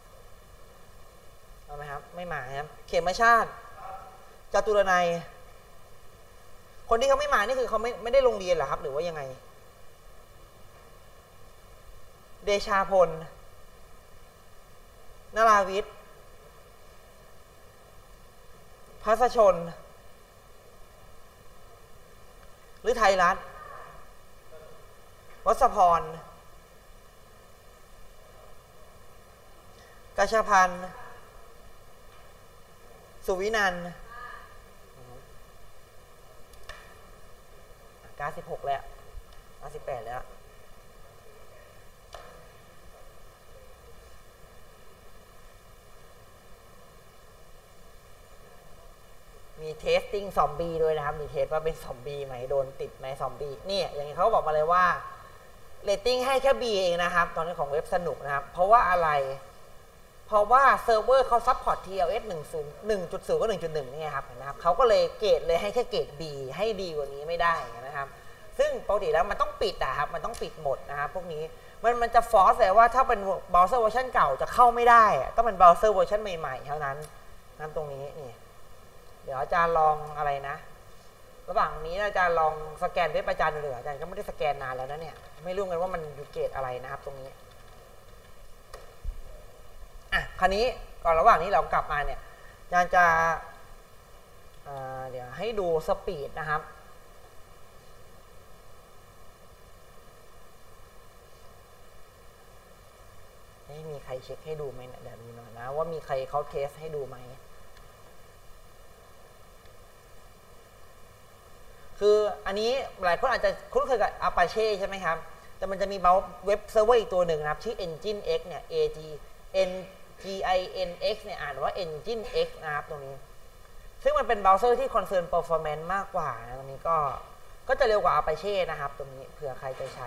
เอาไหมครับไม่มาครับเขมชาติจตุรนัยคนที่เขาไม่มานี่คือเขาไม่ไม่ได้ลงเรียนเหรอครับหรือว่ายังไงเดชาพลนราวิทย์พัสชนหรือไทยรัฐวัศพรกชพันธ์สุวินันท์เก้าสิบหกแล้วเก้าสิบแปดแล้วมีเทสติ้งซอมบี้ด้วยนะครับมีเทสว่าเป็นซอมบี้ไหมโดนติดไหมซอมบี้นี่อย่างนี้เขาบอกมาเลยว่าเรตติ้งให้แค่ B เองนะครับตอนนี้ของเว็บสนุกนะครับเพราะว่าอะไรเพราะว่าเซิร์ฟเวอร์เขาซัพพอร์ต ที แอล เอส หนึ่ง ศูนย์ หนึ่งจุดศูนย์ ก็ หนึ่งจุดหนึ่ง นี่ครับเห็นไหมครับเขาก็เลยเกรดเลยให้แค่เกรด B ให้ดีกว่านี้ไม่ได้นะครับซึ่งปกติแล้วมันต้องปิดอะครับมันต้องปิดหมดนะครับพวกนี้มันมันจะฟอร์สเลยว่าถ้าเป็นเบราว์เซอร์เวอร์ชันเก่าจะเข้าไม่ได้ต้องเป็นเบราว์เซอร์เวอร์ชันใหม่ๆเท่านั้นนะตรงนี้นี่เดี๋ยวอาจารย์ลองอะไรนะระหว่างนี้อาจารย์ลองสแกนเว็บอาจารย์ดูเลยอาจารย์ก็ไม่ได้สแกนนานแล้วนะเนี่ยไม่รู้กันว่ามันอยู่เกรดอะไรนะครับตรงนี้อ่ะคราวนี้ก่อนระหว่างนี้เรากลับมาเนี่ยอาจารย์จะเดี๋ยวให้ดูสปีดนะครับมีใครเช็คให้ดูไหมเดี๋ยวดูหน่อยนะว่ามีใครเขาเทสให้ดูไหมคืออันนี้หลายคนอาจจะคุ้นเคยกับ Apache ใช่ไหมครับแต่มันจะมีเว็บเซิร์ฟเวอร์อีกตัวหนึ่งนะครับชื่อ Nginx เนี่ย A G N G I N X เนี่ยอ่านว่า Nginx นะครับตรงนี้ซึ่งมันเป็นเบราว์เซอร์ที่ concern performance มากกว่านะตรงนี้ก็ก็จะเร็วกว่า Apache นะครับตรงนี้เผื่อใครจะใช้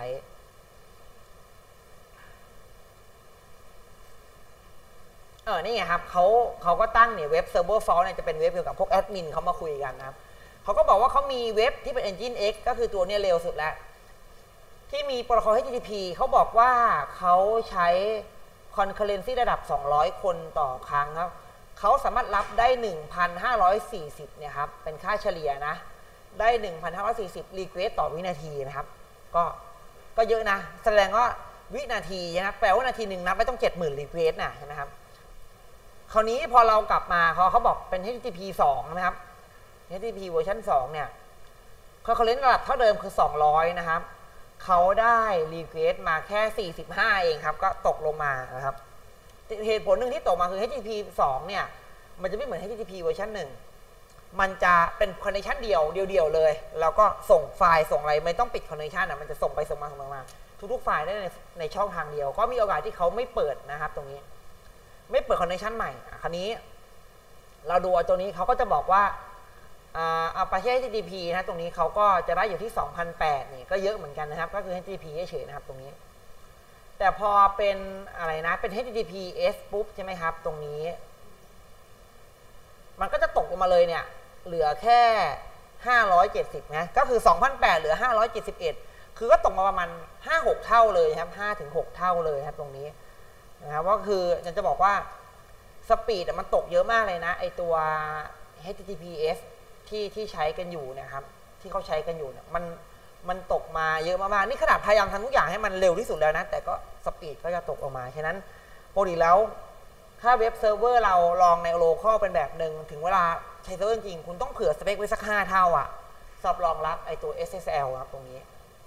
เออนี่ไงครับเขาเขาก็ตั้งเนี่ยเว็บเซิร์ฟเวอร์ฟอลเนี่ยจะเป็นเว็บเกี่ยวกับพวกแอดมินเขามาคุยกันนะครับเขาก็บอกว่าเขามีเว็บที่เป็น Nginx ก็คือตัวนี้เร็วสุดแล้วที่มีโปรโตคอล เอช ที ที พี เขาบอกว่าเขาใช้ concurrency ระดับสองร้อยคนต่อครั้งครับเขาสามารถรับได้ หนึ่งพันห้าร้อยสี่สิบ เนี่ยครับเป็นค่าเฉลี่ยนะได้ หนึ่งพันห้าร้อยสี่สิบ request ต่อวินาทีนะครับก็ก็เยอะนะแสดงว่าวินาทีนะครับแปลว่านาทีหนึ่งนับไม่ต้อง เจ็ดหมื่น request นะใช่ไหมครับคราวนี้พอเรากลับมาเขาเขาบอกเป็น เอช ที ที พี สองนะครับ เอช ที ที พี เวอร์ชันสองเนี่ยconcurrenceระดับเท่าเดิมคือสองร้อยนะครับเขาได้ request มาแค่สี่สิบห้าเองครับก็ตกลงมานะครับเหตุผลหนึ่งที่ตกมาคือ เอช ที ที พี สองเนี่ยมันจะไม่เหมือน เอช ที ที พี เวอร์ชันหนึ่งมันจะเป็น connection เดียวเดียวๆเลยแล้วก็ส่งไฟล์ส่งอะไรไม่ต้องปิด connection นะมันจะส่งไปส่งมาส่งมาทุกๆไฟล์ได้ในในช่องทางเดียวก็มีโอกาสที่เขาไม่เปิดนะครับตรงนี้ไม่เปิด connection ใหม่คราวนี้เราดูตัวนี้เขาก็จะบอกว่าApache เอช ที ที พี นะตรงนี้เขาก็จะได้อยู่ที่ สองพันแปดร้อย นี่ก็เยอะเหมือนกันนะครับก็คือ เอช ที ที พี เฉยๆนะครับตรงนี้แต่พอเป็นอะไรนะเป็น เอช ที ที พี เอส ปุ๊บใช่ไหมครับตรงนี้มันก็จะตกลงมาเลยเนี่ยเหลือแค่ห้าร้อยเจ็ดสิบนะก็คือ สองพันแปดร้อย เหลือห้าร้อยเจ็ดสิบเอ็ดคือก็ตกมาประมาณ ห้าหก เท่าเลยครับ ห้าถึงหก เท่าเลยครับตรงนี้นะครับว่าคืออยากจะบอกว่าสปีดมันตกเยอะมากเลยนะไอตัว เอช ที ที พี เอส ที่ที่ใช้กันอยู่นะครับที่เขาใช้กันอยู่เนี่ยมันมันตกมาเยอะมากๆนี่ขนาดพยายามทำทุกอย่างให้มันเร็วที่สุดแล้วนะแต่ก็สปีดก็จะตกออกมาฉะนั้นปกติแล้วถ้าเว็บเซิร์ฟเวอร์เราลองในโลคอลเป็นแบบหนึ่งถึงเวลาใช้เซิร์ฟเวอร์จริงคุณต้องเผื่อสเปคไว้สักห้าเท่าอ่ะสำหรับรองรับไอตัว เอส เอส แอล ครับตรงนี้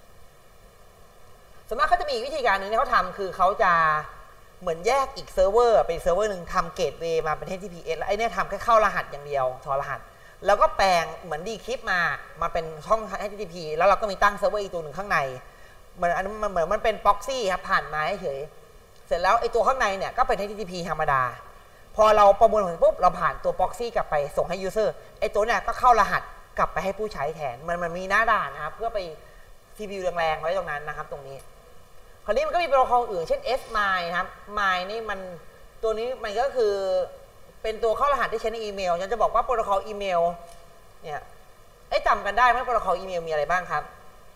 ส่วนมากเขาจะมีวิธีการหนึ่งที่เขาทำคือเขาจะเหมือนแยกอีกเซิร์ฟเวอร์เป็นเซิร์ฟเวอร์หนึ่งทำเกตเวย์มาเป็น เอช ที ที พี เอส แล้วไอ้นี่ทำแค่เข้ารหัสอย่างเดียวถอดรหัสแล้วก็แปลงเหมือนดีคลิปมามาเป็นช่อง เอช ที ที พี แล้วเราก็มีตั้งเซิร์ฟเวอร์อีกตัวหนึ่งข้างในเหมือนมันเหมือนมันเป็นพ็อกซี่ครับผ่านมาเฉยเสร็จแล้วไอ้ตัวข้างในเนี่ยก็เป็น เอช ที ที พี ธรรมดาพอเราประมวลผลปุ๊บเราผ่านตัวพ็อกซี่กลับไปส่งให้ยูเซอร์ไอ้ตัวเนี่ยก็เข้ารหัสกลับไปให้ผู้ใช้แทนมันมันมีหน้าด่านนะครับเพื่อไป ซี พี ยู แรงๆไว้ตรงนั้นนะครับตรงนี้คราวนี้มันก็มีโปรโตคอลอื่นเช่น เอส ไมล์ นะครับ ไมล์ นี่มันตัวนี้มันก็คือเป็นตัวเข้ารหัสที่ใช้ในอีเมลฉันจะบอกว่าโปรโตคอลอีเมลเนี่ยไอ้จำกันได้ไหมโปรโตคอลอีเมลมีอะไรบ้างครับ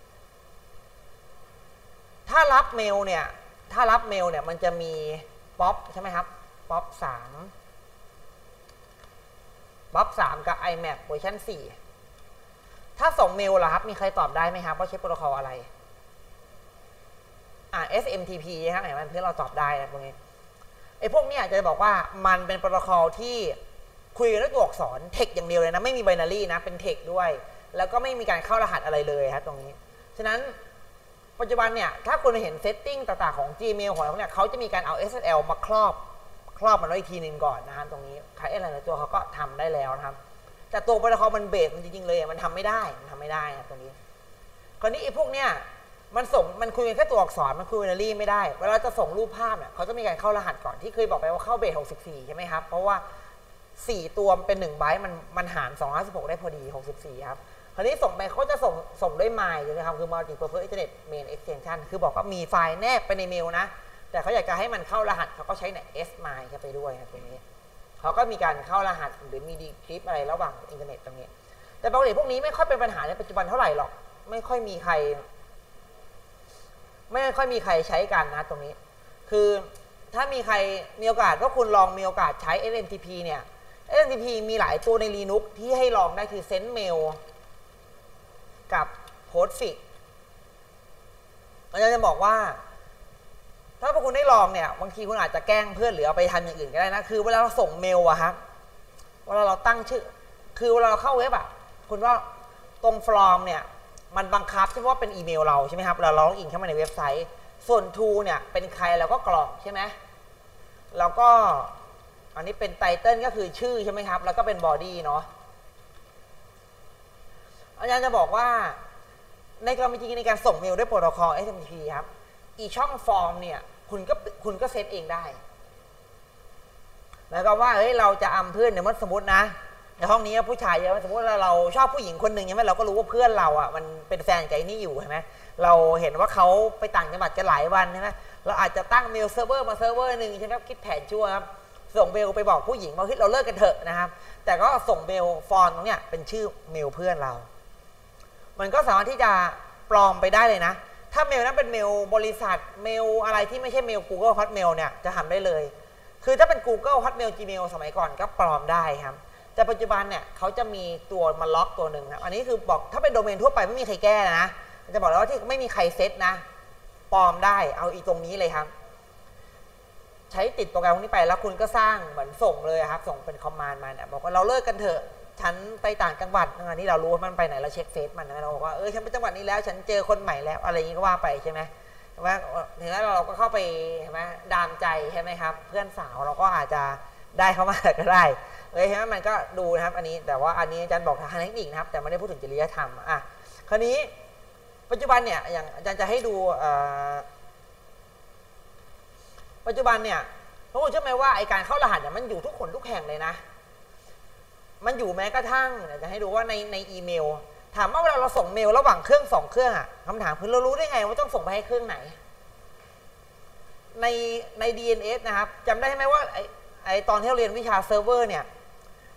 ถ้ารับเมลเนี่ยถ้ารับเมลเนี่ยมันจะมีป๊อปใช่ไหมครับป๊อปสามป๊อปสามกับ ไอแมป เวอร์ชันสี่ถ้าส่งเมลล่ะครับมีใครตอบได้ไหมครับว่าใช้โปรโตคอลอะไรอ่า เอส เอ็ม ที พี นะครับเห็นไหมเพื่อเราตอบได้นะตรงนี้ไอ้พวกนี้จะบอกว่ามันเป็นโปรโตคอลที่คุยกันด้วยตัวอักษรเทคอย่างเดียวเลยนะไม่มีไบนารีนะเป็นเทคด้วยแล้วก็ไม่มีการเข้ารหัสอะไรเลยครับตรงนี้ฉะนั้นปัจจุบันเนี่ยถ้าคุณเห็นเซตติ้งต่างๆของ Gmail ของเราเนี่ยเขาจะมีการเอา เอส เอส แอล มาครอบครอบมันไว้อีกทีหนึ่งก่อนนะครับตรงนี้ใครอะไรในตัวเขาก็ทำได้แล้วนะครับแต่ตัวโปรโตคอลมันเบสมันจริงๆเลยมันทำไม่ได้มันทำไม่ได้นะตรงนี้คราวนี้ไอ้พวกเนี้ยมันส่งมันคุยกันแค่ตัวอักษรมันคุยไบนารีไม่ได้เวลาจะส่งรูปภาพเนี่ยเขาจะมีการเข้ารหัสก่อนที่เคยบอกไปว่าเข้าเบสหกสิบสี่ใช่ไหมครับเพราะว่าสี่ตัวเป็นหนึ่งไบต์มันมันหารสองร้อยห้าสิบหกได้พอดีหกสิบสี่ครับคราวนี้ส่งไปเขาจะส่งส่งด้วยไมล์นะครับคือ Multi Purpose Internet Mail Extension คือบอกว่ามีไฟล์แนบไปในเมลนะแต่เขาอยากจะให้มันเข้ารหัสเขาก็ใช้เนี่ย S ไมล์เข้าไปด้วยครับตรงนี้เขาก็มีการเข้ารหัสหรือมีดีคริปอะไรระหว่างอินเทอร์เน็ตตรงนี้แต่ปกติพวกนี้ไม่ค่อยเป็นปัญหาในปัจจุบันเท่าไหร่หรอกไม่ค่อยมีใครไม่ค่อยมีใครใช้กันนะตรงนี้คือถ้ามีใครมีโอกาสก็คุณลองมีโอกาสใช้ เอส เอ็ม ที พี เนี่ย เอส เอ็ม ที พี มีหลายตัวใน Linux ที่ให้ลองได้คือ Sendmail กับ Postfix เราจะบอกว่าถ้าพวกคุณได้ลองเนี่ยบางทีคุณอาจจะแกล้งเพื่อนหรือเอาไปทำอย่างอื่นก็ได้นะคือเวลาเราส่งเมลอะครับเวลาเราตั้งชื่อคือเวลาเราเข้าเว็บอะคุณว่าตรงฟอร์มเนี่ยมันบังคับใช่ไหมว่าเป็นอีเมลเราใช่ไหมครับเราล็อกอินเข้ามาในเว็บไซต์ส่วน to เนี่ยเป็นใครเราก็กรอกใช่ไหมแล้วก็อันนี้เป็นไตเติลก็คือชื่อใช่ไหมครับแล้วก็เป็นบอดี้เนาะอาจารย์จะบอกว่าในกรณีจริงในการส่งเมลด้วยโปรโตคอล เอส เอ็ม ที พี ครับอีช่องฟอร์มเนี่ยคุณก็คุณก็เซตเองได้แล้วก็ว่าเฮ้ยเราจะอำเพื่อนเนี่ยมันสมมตินะในห้องนี้ผู้ชายเยอะสมมติว่าเราชอบผู้หญิงคนหนึ่งใช่ไหมเราก็รู้ว่าเพื่อนเราอ่ะมันเป็นแฟนกับไอ้นี่อยู่ใช่ไหมเราเห็นว่าเขาไปต่างจังหวัดกันหลายวันใช่ไหมเราอาจจะตั้งเมลเซิร์ฟเวอร์มาเซิร์ฟเวอร์หนึ่งใช่ไหมคิดแผนชั่วครับส่งเมลไปบอกผู้หญิงว่าเฮ้ยเราเลิกกันเถอะนะครับแต่ก็ส่งเมลฟอนตรงเนี้ยเป็นชื่อเมลเพื่อนเรามันก็สามารถที่จะปลอมไปได้เลยนะถ้าเมลนั้นเป็นเมลบริษัทเมลอะไรที่ไม่ใช่เมล Google Hotmail เนี่ยจะทำได้เลยคือถ้าเป็น Google Hotmail Gmail สมัยก่อนก็ปลอมได้ครับแต่ปัจจุบันเนี่ยเขาจะมีตัวมาล็อกตัวหนึ่งครับอันนี้คือบอกถ้าเป็นโดเมนทั่วไปไม่มีใครแก้นะจะบอกแล้วว่าที่ไม่มีใครเซตนะปลอมได้เอาอีตรงนี้เลยครับใช้ติดโปรแกรมพวกนี้ไปแล้วคุณก็สร้างเหมือนส่งเลยครับส่งเป็นคอมมานด์มาเนี่ยบอกว่าเราเลิกกันเถอะฉันไปต่างจังหวัดอันนี้เรารู้ว่ามันไปไหนเราเช็คเฟซมันนะเราบอกว่าเออฉันไปจังหวัดนี้แล้วฉันเจอคนใหม่แล้วอะไรอย่างนี้ก็ว่าไปใช่ไหมว่าถึงแล้วเราก็เข้าไปใช่ไหมดามใจใช่ไหมครับเพื่อนสาวเราก็อาจจะได้เข้ามาก็ได้เลยใช่ไหมมันก็ดูนะครับอันนี้แต่ว่าอันนี้อาจารย์บอกทางเทคนิคนะครับแต่ไม่ได้พูดถึงจริยธรรมอ่ะคราวนี้ปัจจุบันเนี่ยอย่างอาจารย์จะให้ดูปัจจุบันเนี่ยทุกคนเชื่อไหมว่าไอการเข้ารหัสเนี่ยมันอยู่ทุกคนทุกแห่งเลยนะมันอยู่แม้กระทั่งจะให้ดูว่าในในอีเมลถามว่าเวลาเราส่งเมลระหว่างเครื่องสองเครื่องอะคำถามคือเรารู้ได้ไงว่าต้องส่งไปให้เครื่องไหนในใน ดี เอ็น เอส นะครับจำได้ไหมว่าไอไอตอนที่เราเรียนวิชาเซิร์ฟเวอร์เนี่ย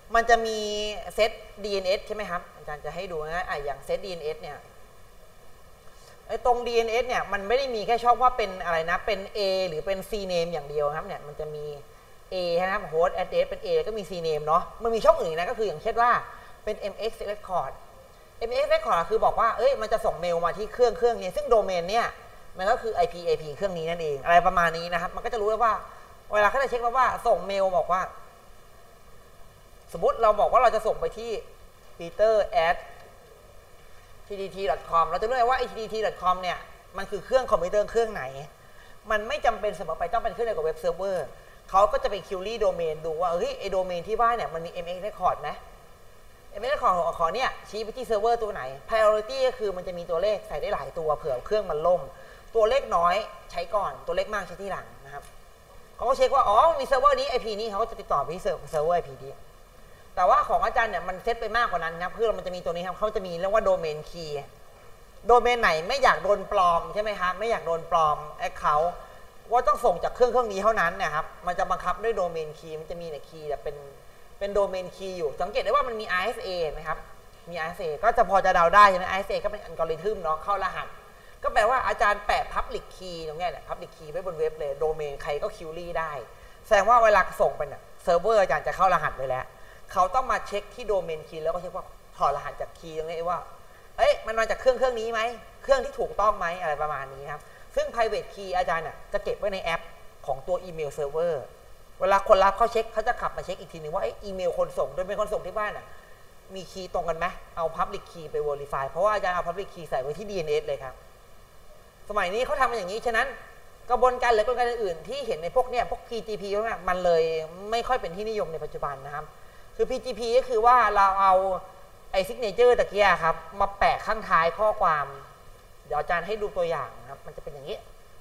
มันจะมีเซต ดี เอ็น เอส ใช่ไหมครับอาจารย์จะให้ดูนะอ่ะอย่างเซต ดี เอ็น เอส เนี่ยไอ้ตรง ดี เอ็น เอส เนี่ยมันไม่ได้มีแค่ชอบว่าเป็นอะไรนะเป็น A หรือเป็น C name อย่างเดียวครับเนี่ยมันจะมี A นะครับ host address เป็น A ก็มี C name เนาะมันมีช่องอื่นนะก็คืออย่างเช่นว่าเป็น เอ็ม เอ็กซ์ record เอ็ม เอ็กซ์ record คือบอกว่าเอ้ยมันจะส่งเมลมาที่เครื่องเครื่องนี้ซึ่งโดเมนเนี่ยมันก็คือ ไอ พี เอ พี เครื่องนี้นั่นเองอะไรประมาณนี้นะครับมันก็จะรู้ได้ว่าเวลาเขาจะเช็คว่าส่งเมลบอกว่าสมมติเราบอกว่าเราจะส่งไปที่ peter at ที ดี ที ดอท คอม เราจะรู้เลยว่า ที ดี ที ดอท คอม เนี่ยมันคือเครื่องคอมพิวเตอร์เครื่องไหนมันไม่จำเป็นเสมอไปต้องเป็นเครื่องเดียวกับเว็บเซิร์ฟเวอร์เขาก็จะไปคิวรี่โดเมนดูว่าเฮ้ยไอโดเมนที่ว่าเนี่ยมันมี เอ็ม เอ็กซ์ record ไหม เอ็ม เอ็กซ์ record ของขอเนี่ยชี้ไปที่เซิร์ฟเวอร์ตัวไหน priority ก็คือมันจะมีตัวเลขใส่ได้หลายตัวเผื่อเครื่องมันล่มตัวเลขน้อยใช้ก่อนตัวเลขมากใช้ที่หลังนะครับเขาก็เช็คว่าอ๋อมีเซิร์ฟเวอร์นี้ ไอ พี นี้เขาก็จะติดต่อไปที่เซิร์ฟเวอร์ ไอ พี นี้แต่ว่าของอาจารย์เนี่ยมันเซตไปมากกว่านั้นครับเพื่อมันจะมีตัวนี้ครับเขาจะมีเรียกว่าโดเมนคีย์โดเมนไหนไม่อยากโดนปลอมใช่ไหมครับไม่อยากโดนปลอมแอคเคาท์ว่าต้องส่งจากเครื่องเครื่องนี้เท่านั้นเนี่ยครับมันจะบังคับด้วยโดเมนคีย์มันจะมีเนี่ยคีย์แบบเป็นเป็นโดเมนคีย์อยู่สังเกตได้ว่ามันมี อาร์ เอส เอ นะครับมี อาร์ เอส เอ ก็จะพอจะเดาได้ใช่ไหม อาร์ เอส เอ ก็เป็นอัลกอริทึมเนาะเข้ารหัสก็แปลว่าอาจารย์แปะ Public Key ตรงนี้เนี่ย Public Key ไว้บนเว็บเลยโดเมนใครก็คิวรี่ได้แสดงว่าเวลาส่งไปเนี่ยเซิร์ฟเวอร์อาจารย์จะเข้ารหัสไปแล้วเขาต้องมาเช็คที่โดเมนคีย์แล้วก็เช็คว่าถอดรหัสจากคีย์ตรงนี้ว่าเอ้ยมันมาจากเครื่องเครื่องนี้ไหมเครื่องที่ถูกต้องไหมอะไรประมาณนี้ครับซึ่ง private key อาจารย์เนี่ยจะเก็บไว้ในแอปของตัวอีเมลเซิร์ฟเวอร์เวลาคนรับเขาเช็คเขาจะขับมาเช็คอีกทีนึงว่าอีเมลคนส่งโดยเป็นคนส่งที่บ้านน่ะมีคีย์ตรงกันไหมเอา public key ไป verify เพราะว่าอาจารย์เอา public key ใส่ไว้ที่ ดี เอ็น เอส เลยครับสมัยนี้เขาทำมาอย่างนี้ฉะนั้นกระบวนการหรือกระบวนการอื่นๆที่เห็นในพวกเนี่ยพวก พี จี พี พวกนี้มันเลยไม่ค่อยเป็นที่นิยมในปัจจุบันนะครับคือ พี จี พี ก็คือว่าเราเอาไอ้ signature ตะเกียครับมาแปะข้างท้ายข้อความเดี๋ยวอาจารย์ให้ดูตัวอย่างนะครับมันจะเป็นอย่างนี้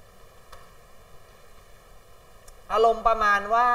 อารมณ์ประมาณว่า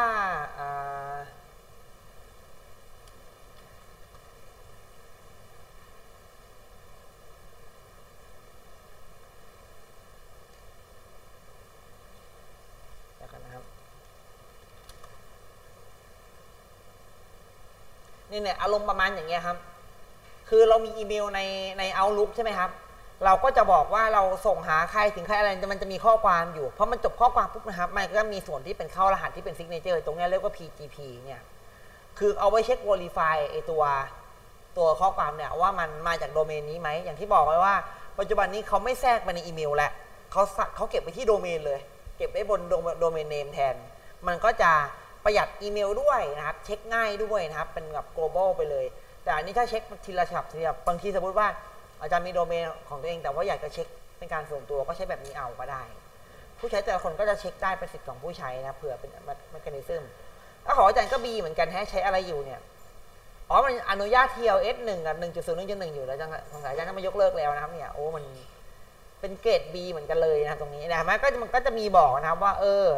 นี่เนี่ยอารมณ์ประมาณอย่างเงี้ยครับคือเรามีอีเมลในใน Outlook ใช่ไหมครับเราก็จะบอกว่าเราส่งหาใครถึงใครอะไรมันจะมีข้อความอยู่เพราะมันจบข้อความปุ๊บนะครับมันก็มีส่วนที่เป็นเข้ารหัสที่เป็น Signature ตรงนี้เรียกว่า พี จี พี เนี่ยคือเอาไว้เช็ค Verify ไอตัวตัวข้อความเนี่ยว่ามันมาจากโดเมนนี้ไหมอย่างที่บอกไว้ว่าปัจจุบันนี้เขาไม่แทรกไปในอีเมลแล้วเขาเขาเก็บไปที่โดเมนเลยเก็บไว้บนโดเมนเนมแทนมันก็จะประหยัดอีเมลด้วยนะครับเช็คง่ายด้วยนะครับเป็นแบบ global ไปเลยแต่อันนี้ถ้าเช็คทีละฉบับทีละบางทีสมมติว่าอาจารย์มีโดเมนของตัวเองแต่ว่าอยากจะเช็คเป็นการส่วนตัวก็ใช้แบบนี้เอาก็ได้ผู้ใช้แต่ละคนก็จะเช็คได้เป็นสิทธิ์ของผู้ใช้นะเผื่อเป็นเมคานิซึมแล้วของอาจารย์ก็บีเหมือนกันให้ใช้อะไรอยู่เนี่ยอ๋อมันอนุญาต ที แอล เอส หนึ่งกับ หนึ่งจุดศูนย์ หนึ่งจุดหนึ่ง อยู่แล้วจังของอาจารย์ก็มายกเลิกแล้วนะครับเนี่ยโอ้มันเป็นเกรด B เหมือนกันเลยนะตรงนี้นะมันก็มันก็จะมีบอกนะครับว่าเออ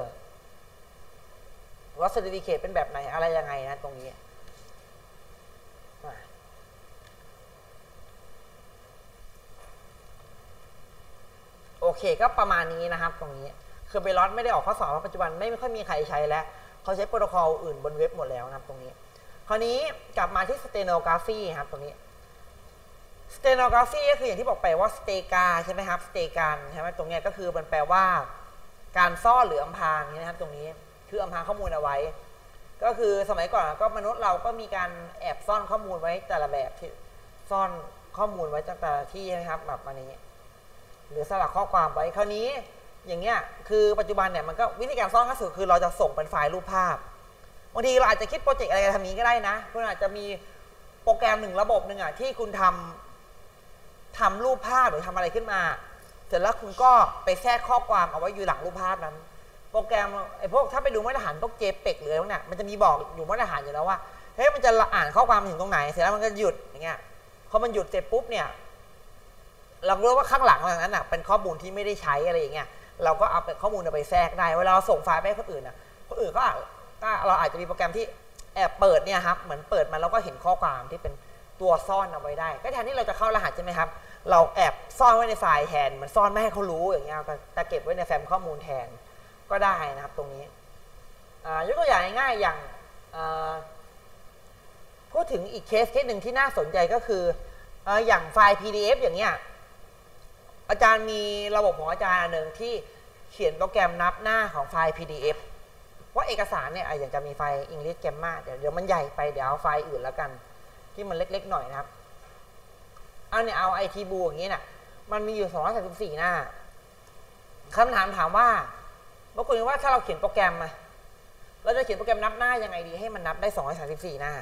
ว่า certificate เป็นแบบไหนอะไรยังไงนะตรงนี้โอเคก็ประมาณนี้นะครับตรงนี้คือเบลอสไม่ได้ออกข้อสอบเพราะปัจจุบันไม่ค่อยมีใครใช้แล้วเขาใช้โปรโตคอลอื่นบนเว็บหมดแล้วนะครับตรงนี้คราวนี้กลับมาที่ stenography ครับตรงนี้ stenography ก็คืออย่างที่บอกไปว่า stega ใช่ไหมครับ stegan ใช่ไหมตรงนี้ก็คือมันแปลว่าการซ่อนหรืออำพรางนะครับตรงนี้คืออำพรางข้อมูลเอาไว้ก็คือสมัยก่อนก็มนุษย์เราก็มีการแอบซ่อนข้อมูลไว้แต่ละแบบที่ซ่อนข้อมูลไว้จากแต่ละที่นะครับแบบนี้หรือสลักข้อความไว้คราวนี้อย่างเงี้ยคือปัจจุบันเนี่ยมันก็วิธีการซ่อนขั้นสุดคือเราจะส่งเป็นไฟล์รูปภาพบางทีเราอาจจะคิดโปรเจกต์อะไรทำนี้ก็ได้นะคุณอาจจะมีโปรแกรมหนึ่งระบบหนึ่งอ่ะที่คุณทำทำรูปภาพหรือทำอะไรขึ้นมาเสร็จแล้วคุณก็ไปแทรกข้อความเอาไว้อยู่หลังรูปภาพนั้นโปรแกรมไอ้พวกถ้าไปดูมาตรฐานพวก เจเพก หรืออะไรเนี่ยมันจะมีบอกอยู่มาตรฐานอยู่แล้วว่าเฮ้ยมันจะอ่านข้อความถึงตรงไหนเสร็จแล้วมันก็หยุดอย่างเงี้ยพอมันหยุดเสร็จปุ๊บเนี่ยเรารู้ว่าข้างหลังนั้นน่ะเป็นข้อมูลที่ไม่ได้ใช้อะไรอย่างเงี้ยเราก็เอาข้อมูลไปแทรกได้เวลาเราส่งไฟล์ไปให้คนอื่นน่ะคนอื่นก็เราอาจจะมีโปรแกรมที่แอบเปิดเนี่ยครับเหมือนเปิดมาแล้วก็เห็นข้อความที่เป็นตัวซ่อนเอาไว้ได้ก็แทนที่เราจะเข้ารหัสใช่ไหมครับเราแอบซ่อนไว้ในไฟล์แทนมันซ่อนไม่ให้เขารู้อย่างเงี้ยแต่เก็บไว้ในแฟ้มข้อมูลแทนก็ได้นะครับตรงนี้ยกตัวอย่างง่ายๆอย่างพูดถึงอีกเคสเคสหนึ่งที่น่าสนใจก็คือเอ่ออย่างไฟล์ พี ดี เอฟ อย่างเงี้ยอาจารย์มีระบบของอาจารย์อันหนึ่งที่เขียนโปรแกรมนับหน้าของไฟล์ พี ดี เอฟ ว่าเอกสารเนี่ยอย่างจะมีไฟล์ English Grammar เดี๋ยวเดี๋ยวมันใหญ่ไปเดี๋ยวเอาไฟล์อื่นแล้วกันที่มันเล็กๆหน่อยนะครับเอาเนี่ยเอา ไอ ที บู อย่างนี้น่ะมันมีอยู่สองร้อยสามสิบสี่หน้าคำถามถามว่าบางคนว่าถ้าเราเขียนโปรแกรมมาเราจะเขียนโปรแกรมนับหน้ายังไงดีให้มันนับได้สองร้อยสามสิบสี่หน้า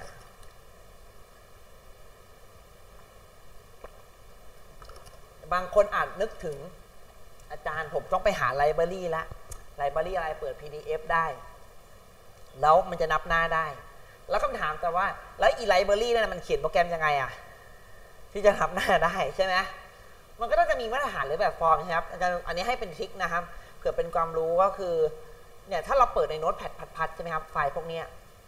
บางคนอาจนึกถึงอาจารย์ผมต้องไปหาไลบรารีละไลบรารีอะไรเปิด พี ดี เอฟ ได้แล้วมันจะนับหน้าได้แล้วคำถามแต่ว่าแล้วอีไลบรารีนั่นมันเขียนโปรแกรมยังไงอะที่จะนับหน้าได้ใช่ไหมมันก็ต้องจะมีมาตรฐานหรือแบบฟอร์มครับอาจารย์อันนี้ให้เป็นทริคนะครับเผื่อเป็นความรู้ก็คือเนี่ยถ้าเราเปิดในโน้ตแพดพัดๆใช่ไหมครับไฟล์พวกนี้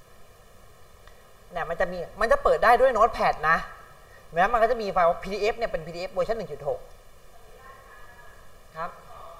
เนี่ยมันจะมีมันจะเปิดได้ด้วยโน้ตแพดนะแม้มันก็จะมีไฟล์ พี ดี เอฟ เนี่ยเป็น พี ดี เอฟ เวอร์ชัน หนึ่งจุดหก ครับ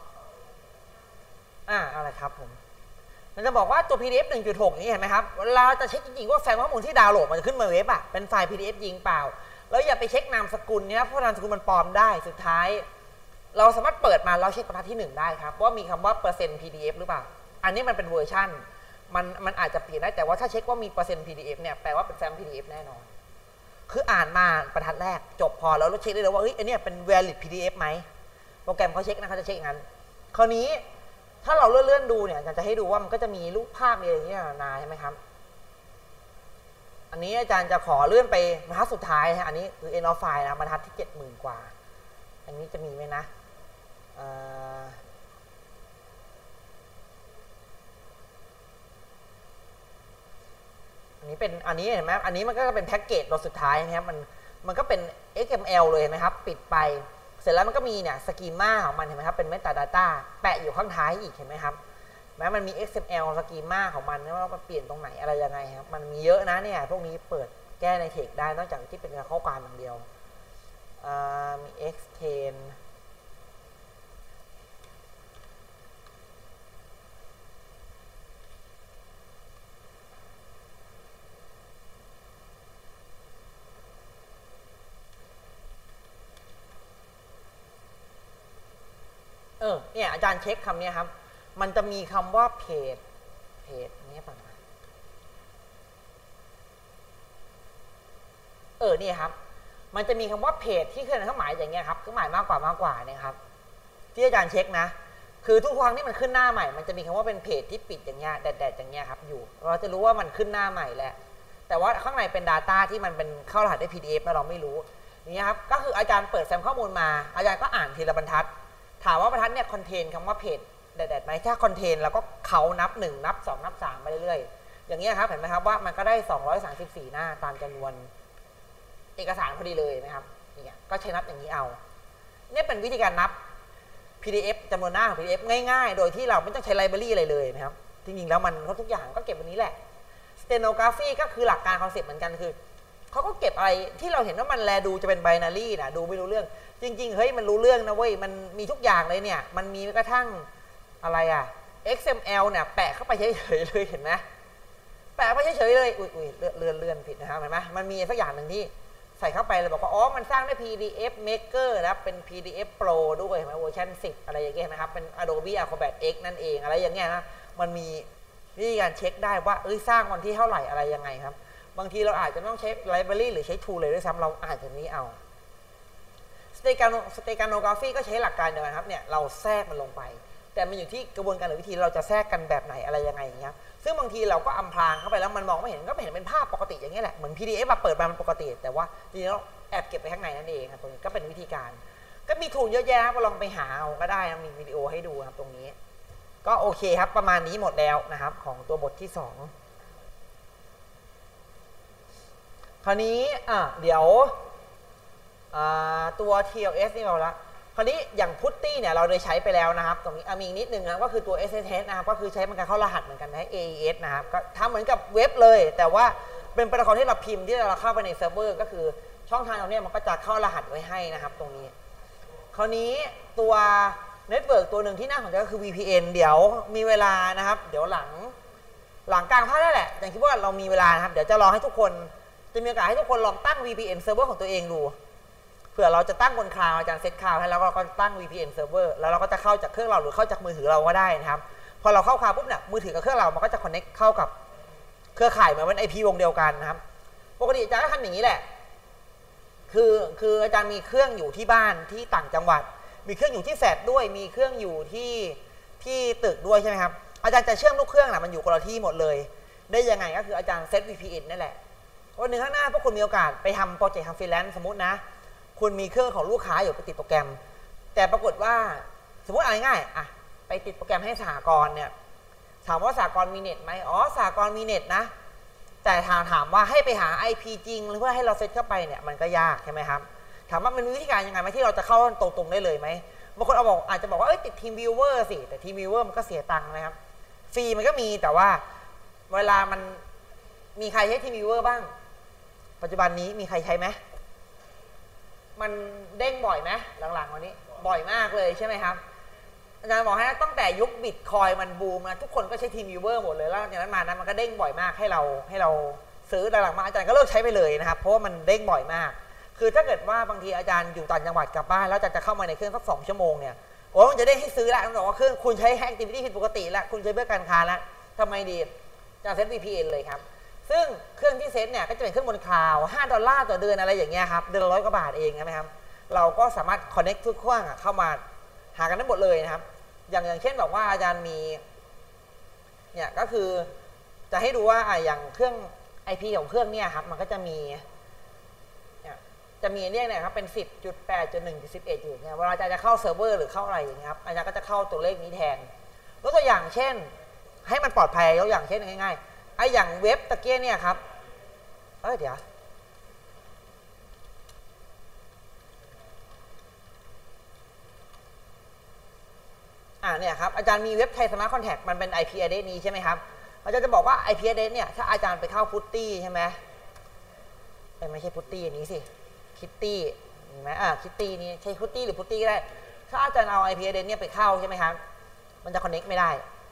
อ่าอะไรครับผมมันจะบอกว่าตัว พี ดี เอฟ หนึ่งจุดหก นี่เห็นไหมครับเวลาจะเช็คจริงๆว่าแฟ้มข้อมูลที่ดาวน์โหลดมันจะขึ้นมาเว็บอะเป็นไฟล์ พี ดี เอฟ จริงเปล่าแล้วอย่าไปเช็คนามสกุลเนี่ยเพราะนามสกุลมันปลอมได้สุดท้ายเราสามารถเปิดมาแล้วเช็คบรรทัดที่หนึ่งได้ครับว่ามีคำว่าเปอร์เซ็นต์ พี ดี เอฟ หรือเปล่าอันนี้มันเป็นเวอร์ชันมันมันอาจจะเปลี่ยนได้แต่ว่าถ้าเช็คว่ามีเปอร์เซ็นต์ พี ดี เอฟ เนี่ยแปลว่าเป็นแฟ้ม พี ดี เอฟ แน่นอนคืออ่านมาบรรทัดแรกจบพอแล้วเราเช็คได้เลยว่าเฮ้ยอันนี้เป็น valid พี ดี เอฟ ไหมโปรแกรมเขาเช็คนะเขาจะเช็คอย่างนั้นคราวนี้ถ้าเราเลื่อนๆดูเนี่ยจะให้ดูว่ามันก็จะมีรูปภาพมีอะไรอย่างเงี้ยนาใช่ไหมครับอันนี้อาจารย์จะขอเลื่อนไปบรรทัดสุดท้ายฮะอันนี้คือ end of file นะบรรทัดที่เจ็ดหมื่นกว่าอันนี้จะมีไหมนะอันนี้เป็นอันนี้เห็นไหมอันนี้มันก็จะเป็นแพ็กเกจตัวสุดท้ายนะครับมันมันก็เป็น เอ็กซ์ เอ็ม แอล เลยเห็นไหมครับปิดไปเสร็จแล้วมันก็มีเนี่ยสกีมาของมันเห็นไหมครับเป็น metadata แปะอยู่ข้างท้ายอีกเห็นไหมครับแม้มันมี เอ็กซ์ เอ็ม แอล สกีมาของมันว่ามันเปลี่ยนตรงไหนอะไรยังไงครับมันมีเยอะนะเนี่ยพวกนี้เปิดแก้ในเทคได้นอกจากที่เป็นข้อความอย่างเดียวมี extend เออเนี่ยอาจารย์เช็คคำนี้ครับมันจะมีคำว่าเพจเพจนี้ป่ะเออนี่ครับมันจะมีคำว่าเพจที่ขึ้นในเครื่องหมายอย่างเงี้ยครับเครื่องหมายมากกว่ามากกว่าเนี่ยครับที่อาจารย์เช็คนะคือทุกครั้งที่มันขึ้นหน้าใหม่มันจะมีคำว่าเป็นเพจที่ปิดอย่างเงี้ยแดดๆอย่างเงี้ยครับอยู่เราจะรู้ว่ามันขึ้นหน้าใหม่แหละแต่ว่าข้างในเป็น Data ที่มันเป็นเข้ารหัสได้ พี ดี เอฟ แล้วเราไม่รู้นี่ครับก็คืออาจารย์เปิดแฟ้มข้อมูลมาอาจารย์ก็อ่านทีละบรรทัดถามว่าบรรทัดเนี่ยคอนเทนคำว่าเพจแดดๆไหมถ้าคอนเทนแล้วก็เขานับหนึ่งนับสองนับสามไปเรื่อยๆอย่างเงี้ยครับเห็นไหมครับว่ามันก็ได้สองร้อยสามสิบสี่หน้าตามจำนวนเอกสารพอดีเลยนะครับนี่ก็ใช้นับอย่างนี้เอาเนี่ยเป็นวิธีการนับ พี ดี เอฟ จำนวนหน้าของ พี ดี เอฟ ง่ายๆโดยที่เราไม่ต้องใช้ไลบรารีอะไรเลยนะครับจริงๆแล้วมันทุกอย่างก็เก็บวันนี้แหละ Stenography ก็คือหลักการคอนเซ็ปต์เหมือนกันคือเขาก็เก็บอะไรที่เราเห็นว่ามันแลดูจะเป็นไบนารีนะดูไม่รู้เรื่องจริงๆเฮ้ยมันรู้เรื่องนะเว้ยมันมีทุกอย่างเลยเนี่ยมันมีกระทั่งอะไรอะ เอ็กซ์ เอ็ม แอล เนี่ยแปะเข้าไปเฉยๆเลยเห็นไหมแปะไปเฉยๆเลยอุ้ยๆเลื่อนเลื่อนผิดนะครับเห็นไหมมันมีสักอย่างหนึ่งที่ใส่เข้าไปเลยบอกว่าอ๋อมันสร้างด้วย พี ดี เอฟ Maker นะเป็น พี ดี เอฟ Pro ด้วยเห็นไหมเวอร์ชันสิบอะไรอย่างเงี้ยนะครับเป็น Adobe Acrobat X นั่นเองอะไรอย่างเงี้ยนะมันมีวิธีการเช็คได้ว่าเอ้ยสร้างวันที่เท่าไหร่อะไรยังไงครับบางทีเราอาจจะไม่ต้องใช้ไลบรารีหรือใช้ tool เลยด้วยซ้ำเราอาจจะนี้เอาสเตกาโนสเตกาโนกราฟีก็ใช้หลักการเดียวกันครับเนี่ยเราแทรกมันลงไปแต่มันอยู่ที่กระบวนการหรือวิธีเราจะแทรกกันแบบไหนอะไรยังไงอย่างเงี้ยซึ่งบางทีเราก็อำพรางเข้าไปแล้วมันมองไม่เห็นก็ไม่เห็นเป็นภาพปกติอย่างเงี้ยแหละเหมือน พี ดี เอฟ แบบเปิดมามันปกติแต่ว่าจริงๆแล้วแอบเก็บไปข้างในนั่นเองครับตรงนี้ก็เป็นวิธีการก็มีทูลเยอะแยะครับลองไปหาเอาก็ได้มีวิดีโอให้ดูครับตรงนี้ก็โอเคครับประมาณนี้หมดแล้วนะครับของตัวบทที่สองคราวนี้อ่ะเดี๋ยวตัว ที แอล เอส นี่เราละคราวนี้อย่างพุตตี้เนี่ยเราได้ใช้ไปแล้วนะครับตรงนี้มีนิดนึงนะก็คือตัว เอส เอส เอส นะครับก็คือใช้มันการเข้ารหัสเหมือนกันนะ เอ อี เอส นะครับก็ทำเหมือนกับเว็บเลยแต่ว่าเป็นโปรโตคอลที่เราพิมพ์ที่เราเข้าไปในเซิร์ฟเวอร์ก็คือช่องทางตรงนี้มันก็จะเข้ารหัสไว้ให้นะครับตรงนี้คราวนี้ตัวเน็ตเวิร์กตัวหนึ่งที่น่าสนใจก็คือ วี พี เอ็น เดี๋ยวมีเวลานะครับเดี๋ยวหลังหลังกลางภาคได้แหละอย่างที่ว่าเรามีเวลานะครับเดี๋ยวจะรอให้ทุกคนจะมีโอกาสให้ทุกคนลองตั้ง วี พี เอ็น Server ของตัวเองดูเผื่อเราจะตั้งบนคลาวด์อาจารย์เซตคลาวด์ให้แล้วเราก็ตั้ง วี พี เอ็น Server แล้วเราก็จะเข้าจากเครื่องเราหรือเข้าจากมือถือเราก็ได้นะครับพอเราเข้าคลาวด์ปุ๊บเนี่ยมือถือกับเครื่องเรามันก็จะ connect เข้ากับเครือข่ายเหมือนเป็น ไอ พี วงเดียวกันนะครับปกติอาจารย์ก็ทำอย่างนี้แหละคือคืออาจารย์มีเครื่องอยู่ที่บ้านที่ต่างจังหวัดมีเครื่องอยู่ที่แฟลตด้วยมีเครื่องอยู่ที่ที่ตึกด้วยใช่ไหมครับอาจารย์จะเชื่อมลูกเครื่องนะมันอยู่คนละที่หมดเลยได้ยังไงก็คืออาจารย์เซต วี พี เอ็น นั่นแหละวันหนึ่งข้างหน้าพวกคุณมีโอกาสไปทำโปรเจกต์ทำฟรีแลนซ์สมมตินะคุณมีเครื่องของลูกค้าอยู่ไปติดโปรแกรมแต่ปรากฏว่าสมมติอะไรง่ายอะไปติดโปรแกรมให้สหกรณ์เนี่ยถามว่าสหกรณ์มีเน็ตไหมอ๋อสหกรณ์มีเน็ตนะแต่ถามถามว่าให้ไปหา ไอ พี จริงหรือเพื่อให้เราเซตเข้าไปเนี่ยมันก็ยากใช่ไหมครับถามว่ามันมีวิธีการยังไงไหมที่เราจะเข้าตรงๆได้เลยไหมบางคนเอาบอกอาจจะบอกว่าเอ้ยติดทีมวิวเวอร์สิแต่ทีมวิวเวอร์มันก็เสียตังค์นะครับฟรีมันก็มีแต่ว่าเวลามันมีใครใช้ทีมวิวเวอร์บ้างปัจจุบันนี้มีใครใช้ไหมมันเด้งบ่อยไหมหลังๆวันนี้บ่อยมากเลยใช่ไหมครับอาจารย์บอกให้ตั้งแต่ยุคบิตคอยมันบูมนะทุกคนก็ใช้ทีมวิวเวอร์หมดเลยแล้วจากนั้นมานั้นมันก็เด้งบ่อยมากให้เราให้เราซื้อหลังๆมาอาจารย์ก็เลิกใช้ไปเลยนะครับเพราะว่ามันเด้งบ่อยมากคือถ้าเกิดว่าบางทีอาจารย์อยู่ต่างจังหวัดกลับบ้านแล้วจะเข้ามาในเครื่องสักสองชั่วโมงเนี่ยโอ้มันจะได้ให้ซื้อแล้วต้องบอกว่าเครื่องคุณใช้แอคทิวิตี้ผิดปกติแล้วคุณใช้เพื่อการค้าแล้วทำไมดีจะเซต วี พี เอ็น เลยครับซึ่งเครื่องที่เซตเนี่ยก็จะเป็นเครื่องบนคลาวด์ห้าดอลลาร์ต่อเดือนอะไรอย่างเงี้ยครับเดือนละร้อยกว่าบาทเองใช่ไหมครับเราก็สามารถ connect ทุกเครื่องเข้ามาหากันได้หมดเลยนะครับอย่างอย่างเช่นบอกว่าอาจารย์มีเนี่ยก็คือจะให้ดูว่าอย่างเครื่อง ไอ พี ของเครื่องเนี่ยครับมันก็จะมีเนี่ยจะมีเนี่ยนะครับเป็น สิบจุดแปดจุดหนึ่งจุดสิบเอ็ด อยู่เนี่ยเวลาอาจารย์จะเข้าเซิร์ฟเวอร์หรือเข้าอะไรอย่างเงี้ยครับอาจารย์ก็จะเข้าตัวเลขนี้แทนยกตัวอย่างเช่นให้มันปลอดภัยยกอย่างเช่นง่ายๆไอ้อย่างเว็บตะเกียเนี่ยครับเอ้ยเดี๋ยวอ่าเนี่ยครับอาจารย์มีเว็บไทยสมาร์ทคอนแทคมันเป็น ไอ พี address นี้ใช่ไหมครับอาจารย์จะบอกว่า ไอ พี address เนี่ยถ้าอาจารย์ไปเข้าพุตตี้ใช่ไหมไม่ใช่พุตตี้อันนี้สิคิตตี้เห็นไหมอ่าคิตตี้นี้ใช่พุตตี้หรือพุตตี้ก็ได้ถ้าอาจารย์เอา ไอ พี address เนี่ยไปเข้าใช่ไหมครับมันจะ connect ไม่ได้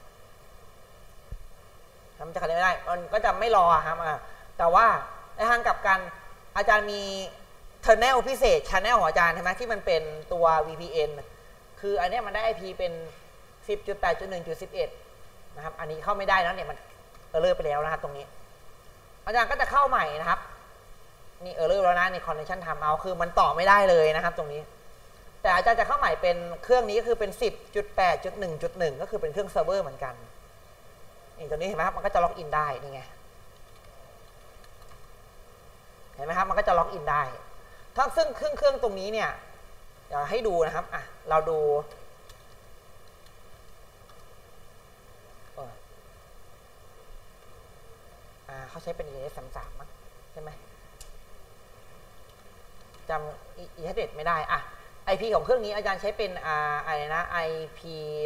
มันจะ connect ไม่ได้มันก็จะไม่รอครับอ่าแต่ว่าในทางกลับกันอาจารย์มี channel พิเศษ channel ของอาจารย์ใช่ไหมที่มันเป็นตัว วี พี เอ็น คืออันนี้มันได้ ไอ พี เป็น สิบจุดแปดจุดหนึ่งจุดสิบเอ็ด นะครับอันนี้เข้าไม่ได้แล้วเนี่ยมันเออร์เลอร์ไปแล้วนะครับตรงนี้อาจารย์ก็จะเข้าใหม่นะครับนี่เออร์เลอร์แล้วนะใน connection time out คือมันต่อไม่ได้เลยนะครับตรงนี้แต่อาจารย์จะเข้าใหม่เป็นเครื่องนี้ก็คือเป็น สิบจุดแปดจุดหนึ่งจุดหนึ่ง ก็คือเป็นเครื่องเซิร์ฟเวอร์เหมือนกันนี่ตรงนี้เห็นไหมครับมันก็จะล็อกอินได้นี่ไงเห็นไหมครับมันก็จะล็อกอินได้ทั้งซึ่งเครื่องเครื่องตรงนี้เนี่ยเดี๋ยวให้ดูนะครับอ่ะเราดูเขาใช้เป็น อี เอส สามสิบสาม มั้งใช่ไหมจำอีเทเดตไม่ได้อ่ะ ไอ พี ของเครื่องนี้อาจารย์ใช้เป็นอ่าอะไรนะ ไอ พี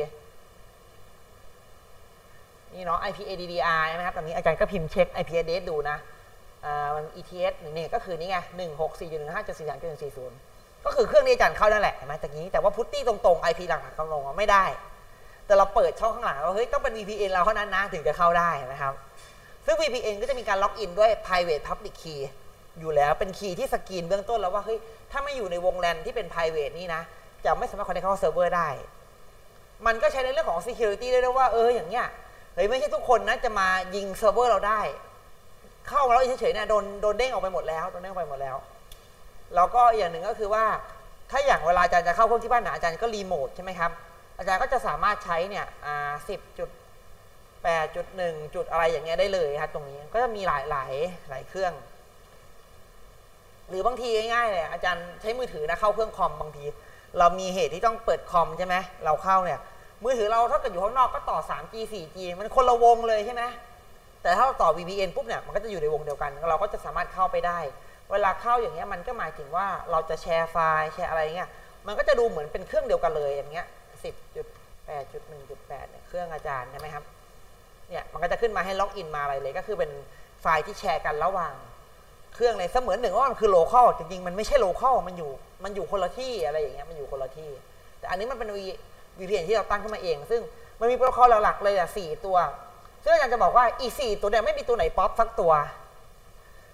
นี่เนาะ ไอ พี เอ ดี ดี อาร์ ใช่ไหมครับตอนนี้อาจารย์ก็พิมพ์เช็ค ไอ พี address ดูนะอ่ามัน อี ที เอส นี่ก็คือนี่ไง หนึ่ง หก สี่ จุด หนึ่ง ห้า จุด สี่ สาม จุด หนึ่ง สี่ ศูนย์ ก็คือเครื่องนี้อาจารย์เข้านั่นแหละเห็นไหมตะกี้แต่ว่าพุตตี้ตรงๆ ไอ พี หลักๆเขาลงไม่ได้แต่เราเปิดช่องข้างหลังว่าเฮ้ยต้องเป็น วี พี เอ็น เราเท่านั้นนะถึงจะเข้าได้นะครับซึ่ง วี พี เอ็น ก็จะมีการล็อกอินด้วย private public key อยู่แล้วเป็นคีย์ที่สกรีนเบื้องต้นแล้วว่าเฮ้ยถ้าไม่อยู่ในวงแลนที่เป็น private นี่นะจะไม่สามารถ connect เข้าเซิร์ฟเวอร์ได้มันก็ใช้ในเรื่องของ security ได้ด้วยว่าเอออย่างเงี้ยเฮ้ยไม่ใช่ทุกคนนะจะมายิงเซิร์ฟเวอร์เราได้เข้ามาแล้วเฉยๆเนี่ยโดนโดนเด้งออกไปหมดแล้วโดนเด้งออกไปหมดแล้วแล้วก็อย่างหนึ่งก็คือว่าถ้าอย่างเวลาอาจารย์จะเข้าเครื่องที่บ้านนะอาจารย์ก็รีโมทใช่ไหมครับอาจารย์ก็จะสามารถใช้เนี่ยอ่าสิบจุดแปดจุดหนึ่งจุดอะไรอย่างเงี้ยได้เลยครับตรงนี้ก็จะมีหลายหลายหลายเครื่องหรือบางทีง่ายๆเลยอาจารย์ใช้มือถือนะเข้าเครื่องคอมบางทีเรามีเหตุที่ต้องเปิดคอมใช่ไหมเราเข้าเนี่ยมือถือเราถ้าเกิดอยู่ข้างนอกก็ต่อ สามจี สี่จี มันคนละวงเลยใช่ไหมแต่ถ้าเราต่อ วี พี เอ็น ปุ๊บเนี่ยมันก็จะอยู่ในวงเดียวกันเราก็จะสามารถเข้าไปได้เวลาเข้าอย่างเงี้ยมันก็หมายถึงว่าเราจะแชร์ไฟล์แชร์อะไรเงี้ยมันก็จะดูเหมือนเป็นเครื่องเดียวกันเลยอย่างเงี้ย สิบจุดแปดจุดหนึ่งจุดแปด เนี่ยเครื่องอาจารย์ใช่ไหมครับเนี่ยมันก็จะขึ้นมาให้ล็อกอินมาอะไรเลยก็คือเป็นไฟล์ที่แชร์กันระหว่างเครื่องเลยเสมือนหนึ่งว่ามันคือโลคอลจริงๆมันไม่ใช่โลคอลมันอยู่มันอยู่คนละที่อะไรอย่างเงี้ยมันอยู่คนละที่แต่อันนี้มันเป็น วี พี เอ็น ที่เราตั้งขึ้นมาเองซึ่งมันมีโปรโตคอลหลักๆเลยอ่ะสี่ตัวซึ่งอาจารย์จะบอกว่าอีสี่ตัวเนี่ยไม่มีตัวไหนป๊อปสักตัว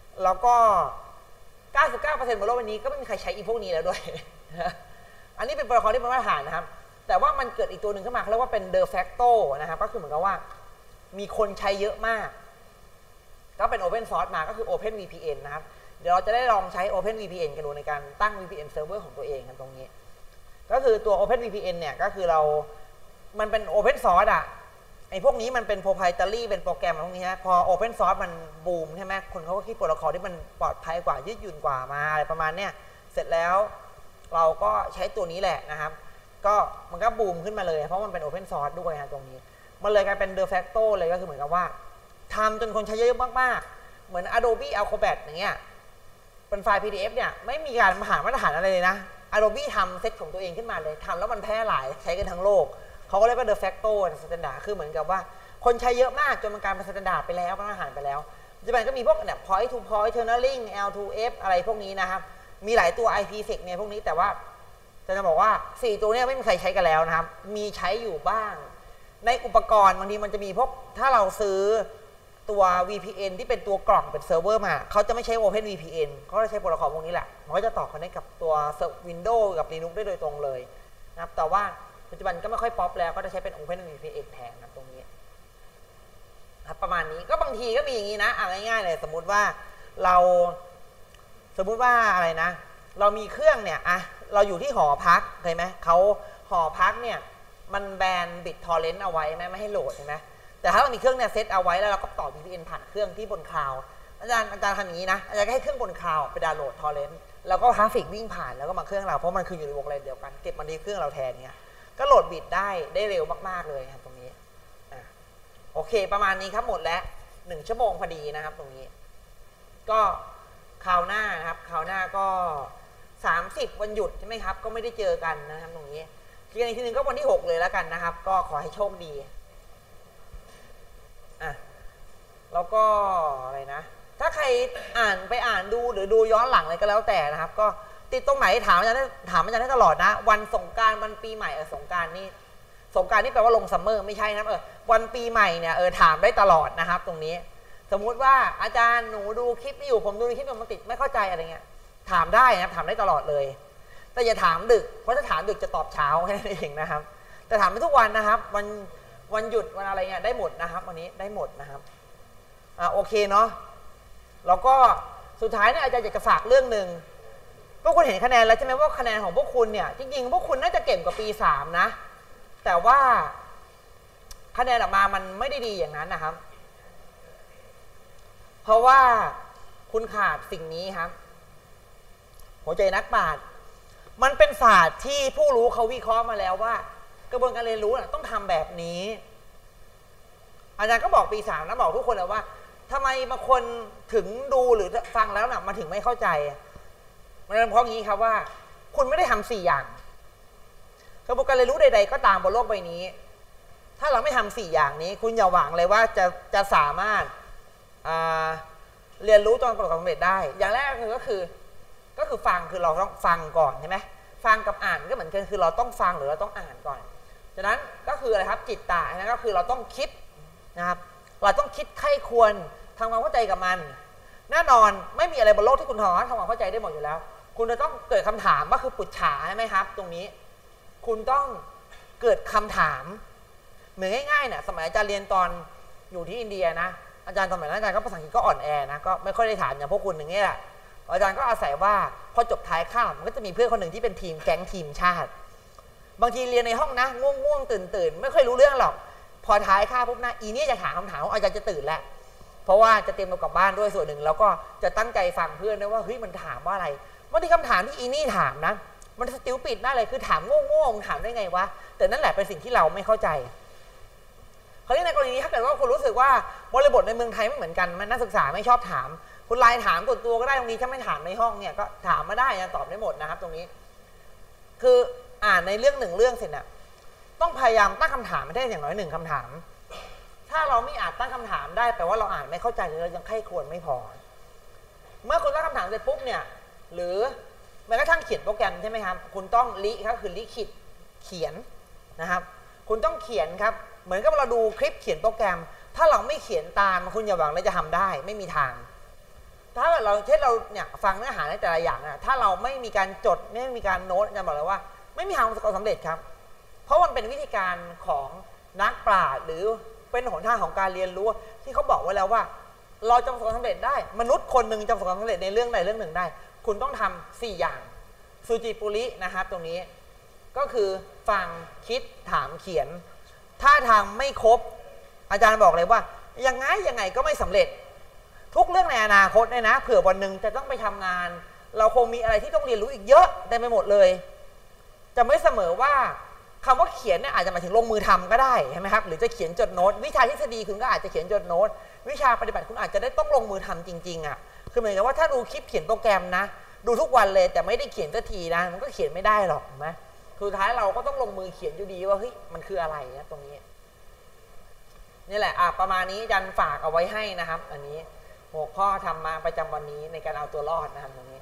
แล้วก็ เก้าสิบเก้าเปอร์เซ็นต์ บนโลกใบนี้ก็ไม่มีใครใช้อีพวกนี้แล้วด้วยอันนี้เป็นโปรโตคอลที่เป็นมาตรฐานนะครับแต่ว่ามันเกิดอีกตัวหนึ่งขึ้นมาเขาเรียกว่าเป็น de facto นะครับก็คือเหมือนกับว่ามีคนใช้เยอะมากก็เป็น open source มาก็คือ Open วี พี เอ็น นะครับเดี๋ยวเราจะได้ลองใช้ Open วี พี เอ็น กันดูในการตั้ง วี พี เอ็น server ของตัวเองกันตรงนี้ก็คือตัว Open วี พี เอ็น เนี่ยก็คือเรามันเป็น Open source อ่ะไอ้พวกนี้มันเป็น proprietary เป็นโปรแกรมพวกนี้ฮะพอ Open source มันบูมใช่ไหมคนเขาก็คิดโปรโตคอลที่มันปลอดภัยกว่ายืดหยุ่นกว่ามาอะไรประมาณเนี้ยเสร็จแล้วเราก็ใช้ตัวนี้แหละนะครับก็มันก็บูมขึ้นมาเลยเพราะมันเป็น Open source ด้วยนะตรงนี้มันเลยกลายเป็น de facto เลยก็คือเหมือนกับว่าทำจนคนใช้เยอะมากๆเหมือน Adobe Acrobat อย่างเงี้ยเป็นไฟล์ พี ดี เอฟ เนี่ยไม่มีการหามาตรฐานอะไรเลยนะ Adobe ทำเซตของตัวเองขึ้นมาเลยทำแล้วมันแพร่หลายใช้กันทั้งโลกเขาก็เรียกว่า de facto standard คือเหมือนกับว่าคนใช้เยอะมากจนมันกลายเป็น standard ไปแล้วมาตรฐานไปแล้วปัจจุบันก็มีพวกเนี่ย point to point tunneling แอล ทู เอฟ อะไรพวกนี้นะครับมีหลายตัว ไอ พี เซก เนี่ยพวกนี้แต่ว่าจะบอกว่าสี่ตัวนี้ไม่มีใครใช้กันแล้วนะครับมีใช้อยู่บ้างในอุปกรณ์บางทีมันจะมีพวกถ้าเราซื้อตัว วี พี เอ็น ที่เป็นตัวกล่องเป็นเซิร์ฟเวอร์มาเขาจะไม่ใช้ Open วี พี เอ็น เขาจะใช้โปรโตคอลพวกนี้แหละมันก็จะต่อคอนเนคกับตัว Windows กับ Linux ได้โดยตรงเลยนะครับแต่ว่าปัจจุบันก็ไม่ค่อยป๊อปแล้วก็จะใช้เป็น Open วี พี เอ็น แทนนะตรงนี้ครับประมาณนี้ก็บางทีก็มีอย่างนี้นะอ่ะง่ายๆเลยสมมุติว่าเราสมมุติว่าอะไรนะเรามีเครื่องเนี่ยอะเราอยู่ที่หอพักเห็นไหมเขาหอพักเนี่ยมันแบนบิตทอร์เรนต์เอาไว้ไหมไม่ให้โหลดใช่ไหมแต่ถ้าเรามีเครื่องเนี่ยเซตเอาไว้แล้วเราก็ต่อ วี พี เอ็น ผ่านเครื่องที่บนคลาวด์อาจารย์อาจารย์ทำอย่างนี้นะอาจารย์ก็ให้เครื่องบนคลาวด์ไปดาวน์โหลดทอร์เรนต์แล้วก็ทราฟฟิกวิ่งผ่านแล้วก็มาเครื่องเราเพราะมันคืออยู่ในวงเลนเดียวกันเก็บมันที่เครื่องเราแทนเนี่ยก็โหลดบิตได้ได้เร็วมากๆเลยครับตรงนี้อ่ะโอเคประมาณนี้ครับหมดแล้วหนึ่งชั่วโมงพอดีนะครับตรงนี้ก็คราวหน้านะครับคราวหน้าก็สามสิบวันหยุดใช่ไหมครับก็ไม่ได้เจอกันนะครับตรงนี้เจอกันอีกทีนึงก็วันที่หกเลยแล้วกันนะครับก็ขอให้โชคดีอ่ะแล้วก็อะไรนะถ้าใครอ่านไปอ่านดูหรือดูย้อนหลังอะไรก็แล้วแต่นะครับก็ติดตรงไหนถามอาจารย์ได้ถามอาจารย์ได้ตลอดนะวันสงกรานต์วันปีใหม่เออสงกรานต์นี่สงกรานต์นี่แปลว่าลงซัมเมอร์ไม่ใช่นะเออวันปีใหม่เนี่ยเออถามได้ตลอดนะครับตรงนี้สมมุติว่าอาจารย์หนูดูคลิปนี้อยู่ผมดูคลิปมันติดไม่เข้าใจอะไรเงี้ยถามได้นะครับถามได้ตลอดเลยแต่อย่าถามดึกเพราะถ้าถามดึกจะตอบเช้าแค่นั้นเองนะครับแต่ถามได้ทุกวันนะครับวันวันหยุดวันอะไรเงี้ยได้หมดนะครับวันนี้ได้หมดนะครับอ่าโอเคเนาะแล้วก็สุดท้ายเนี่ยอาจารย์อยากจะฝากเรื่องหนึ่งพวกคุณเห็นคะแนนแล้วใช่ไหมว่าคะแนนของพวกคุณเนี่ยจริงๆพวกคุณน่าจะเก่งกว่าปีสามนะแต่ว่าคะแนนออกมามันไม่ได้ดีอย่างนั้นนะครับเพราะว่าคุณขาดสิ่งนี้ครับหัวใจนักปราชญ์มันเป็นศาสตร์ที่ผู้รู้เขาวิเคราะห์มาแล้วว่ากระบวนการเรียนรู้ต้องทำแบบนี้อาจารย์ก็บอกปีสามนะบอกทุกคนแล้วว่าทำไมบางคนถึงดูหรือฟังแล้วนะมาถึงไม่เข้าใจมันเป็นเพราะงี้ครับว่าคุณไม่ได้ทำสี่อย่างกระบวนการเรียนรู้ใดๆก็ตามบนโลกใบนี้ถ้าเราไม่ทำสี่อย่างนี้คุณอย่าหวังเลยว่าจะจะสามารถเรียนรู้จนประสบความสำเร็จได้อย่างแรกคือก็คือก็คือฟังคือเราต้องฟังก่อนใช่ไหมฟังกับอ่านก็เหมือนกันคือเราต้องฟังหรือเราต้องอ่านก่อนฉะนั้นก็คืออะไรครับจิตตะนะก็คือเราต้องคิดนะครับเราต้องคิดไข้ควรทำความเข้าใจกับมันแน่นอนไม่มีอะไรบนโลกที่คุณทำทำความเข้าใจได้หมดอยู่แล้วคุณจะต้องเกิดคำถามว่าคือปุจฉาใช่ไหมครับตรงนี้คุณต้องเกิดคำถามเหมือนง่ายๆเนี่ยสมัยอาจารย์เรียนตอนอยู่ที่อินเดียนะอาจารย์สมัยนั้นอาจารย์ก็ภาษาอังกฤษก็อ่อนแอนะก็ไม่ค่อยได้ถามอย่างพวกคุณอย่างเงี้ยอาจารย์ก็อาศัยว่าพอจบท้ายคาบมันก็จะมีเพื่อนคนหนึ่งที่เป็นทีมแก๊งทีมชาติบางทีเรียนในห้องนะง่วงง่วงตื่นตื่นไม่ค่อยรู้เรื่องหรอกพอท้ายคาบปุ๊บนะอีนี่จะถามคำถามอาจารย์จะตื่นแล้วเพราะว่าจะเตรียมตัวกลับบ้านด้วยส่วนหนึ่งแล้วก็จะตั้งใจฟังเพื่อนด้วยว่าเฮ้ยมันถามว่าอะไรบางทีคำถามที่อีนี่ถามนะมันสติวปิดมากเลยคือถามง่วงๆถามได้ไงวะแต่นั่นแหละเป็นสิ่งที่เราไม่เข้าใจคราวนี้ในกรณีนี้ถ้าเกิดว่าคุณรู้สึกว่าบริบทในเมืองไทยไม่เหมือนกันมันนักศึกษาไม่ชอบถามคุณไลน์ถามตัวตัวก็ได้ตรงนี้ถ้าไม่ถามในห้องเนี่ยก็ถามมาได้นะตอบได้หมดนะครับตรงนี้คืออ่านในเรื่องหนึ่งเรื่องเสร็จน่ะต้องพยายามตั้งคำถามไม่ได้อย่างน้อยหนึ่งคำถามถ้าเราไม่อาจตั้งคำถามได้แปลว่าเราอ่านไม่เข้าใจหรือเรายังไข้ควรไม่พอเมื่อคุณตั้งคำถามเสร็จปุ๊บเนี่ยหรือแม้กระทั่งเขียนโปรแกรมใช่ไหมครับคุณต้องลิครับคือลิขิตเขียนนะครับคุณต้องเขียนครับเหมือนกับเราดูคลิปเขียนโปรแกรมถ้าเราไม่เขียนตามคุณอย่าหวังว่าจะทำได้ไม่มีทางถ้าเราเช่นเราเนี่ยฟังเนื้อหาในแต่ละอย่างนะถ้าเราไม่มีการจดไม่มีการโน้ตอาจารย์บอกเลยว่าไม่มีทางประสบความสำเร็จครับเพราะมันเป็นวิธีการของนักปราชญ์หรือเป็นหนทางของการเรียนรู้ที่เขาบอกไว้แล้วว่าเราจะประสบความสำเร็จได้มนุษย์คนหนึ่งจะประสบความสำเร็จในเรื่องใดเรื่องหนึ่งได้คุณต้องทำสี่อย่างสุจิปุรินะครับตรงนี้ก็คือฟังคิดถามเขียนถ้าทางไม่ครบอาจารย์บอกเลยว่ายังไงยังไงก็ไม่สำเร็จทุกเรื่องในอนาคตเนี่ยนะเผื่อวันหนึ่งจะต้องไปทำงานเราคงมีอะไรที่ต้องเรียนรู้อีกเยอะเต็มไปหมดเลยจะไม่เสมอว่าคำว่าเขียนเนี่ยอาจจะหมายถึงลงมือทำก็ได้ใช่ไหมครับหรือจะเขียนจดโน้ตวิชาทฤษฎีคุณก็อาจจะเขียนจดโน้ตวิชาปฏิบัติคุณอาจจะได้ต้องลงมือทำจริงๆอ่ะคือเหมือนกับว่าถ้าดูคลิปเขียนโปรแกรมนะดูทุกวันเลยแต่ไม่ได้เขียนสักทีนะมันก็เขียนไม่ได้หรอกนะสุดท้ายเราก็ต้องลงมือเขียนอยู่ดีว่าเฮ้ยมันคืออะไรนะตรงนี้นี่แหละอ่ะประมาณนี้อาจารย์ฝากเอาไว้ให้นะครับอันนี้หัวข้อทำมาประจำวันนี้ในการเอาตัวรอดนะครับตรงนี้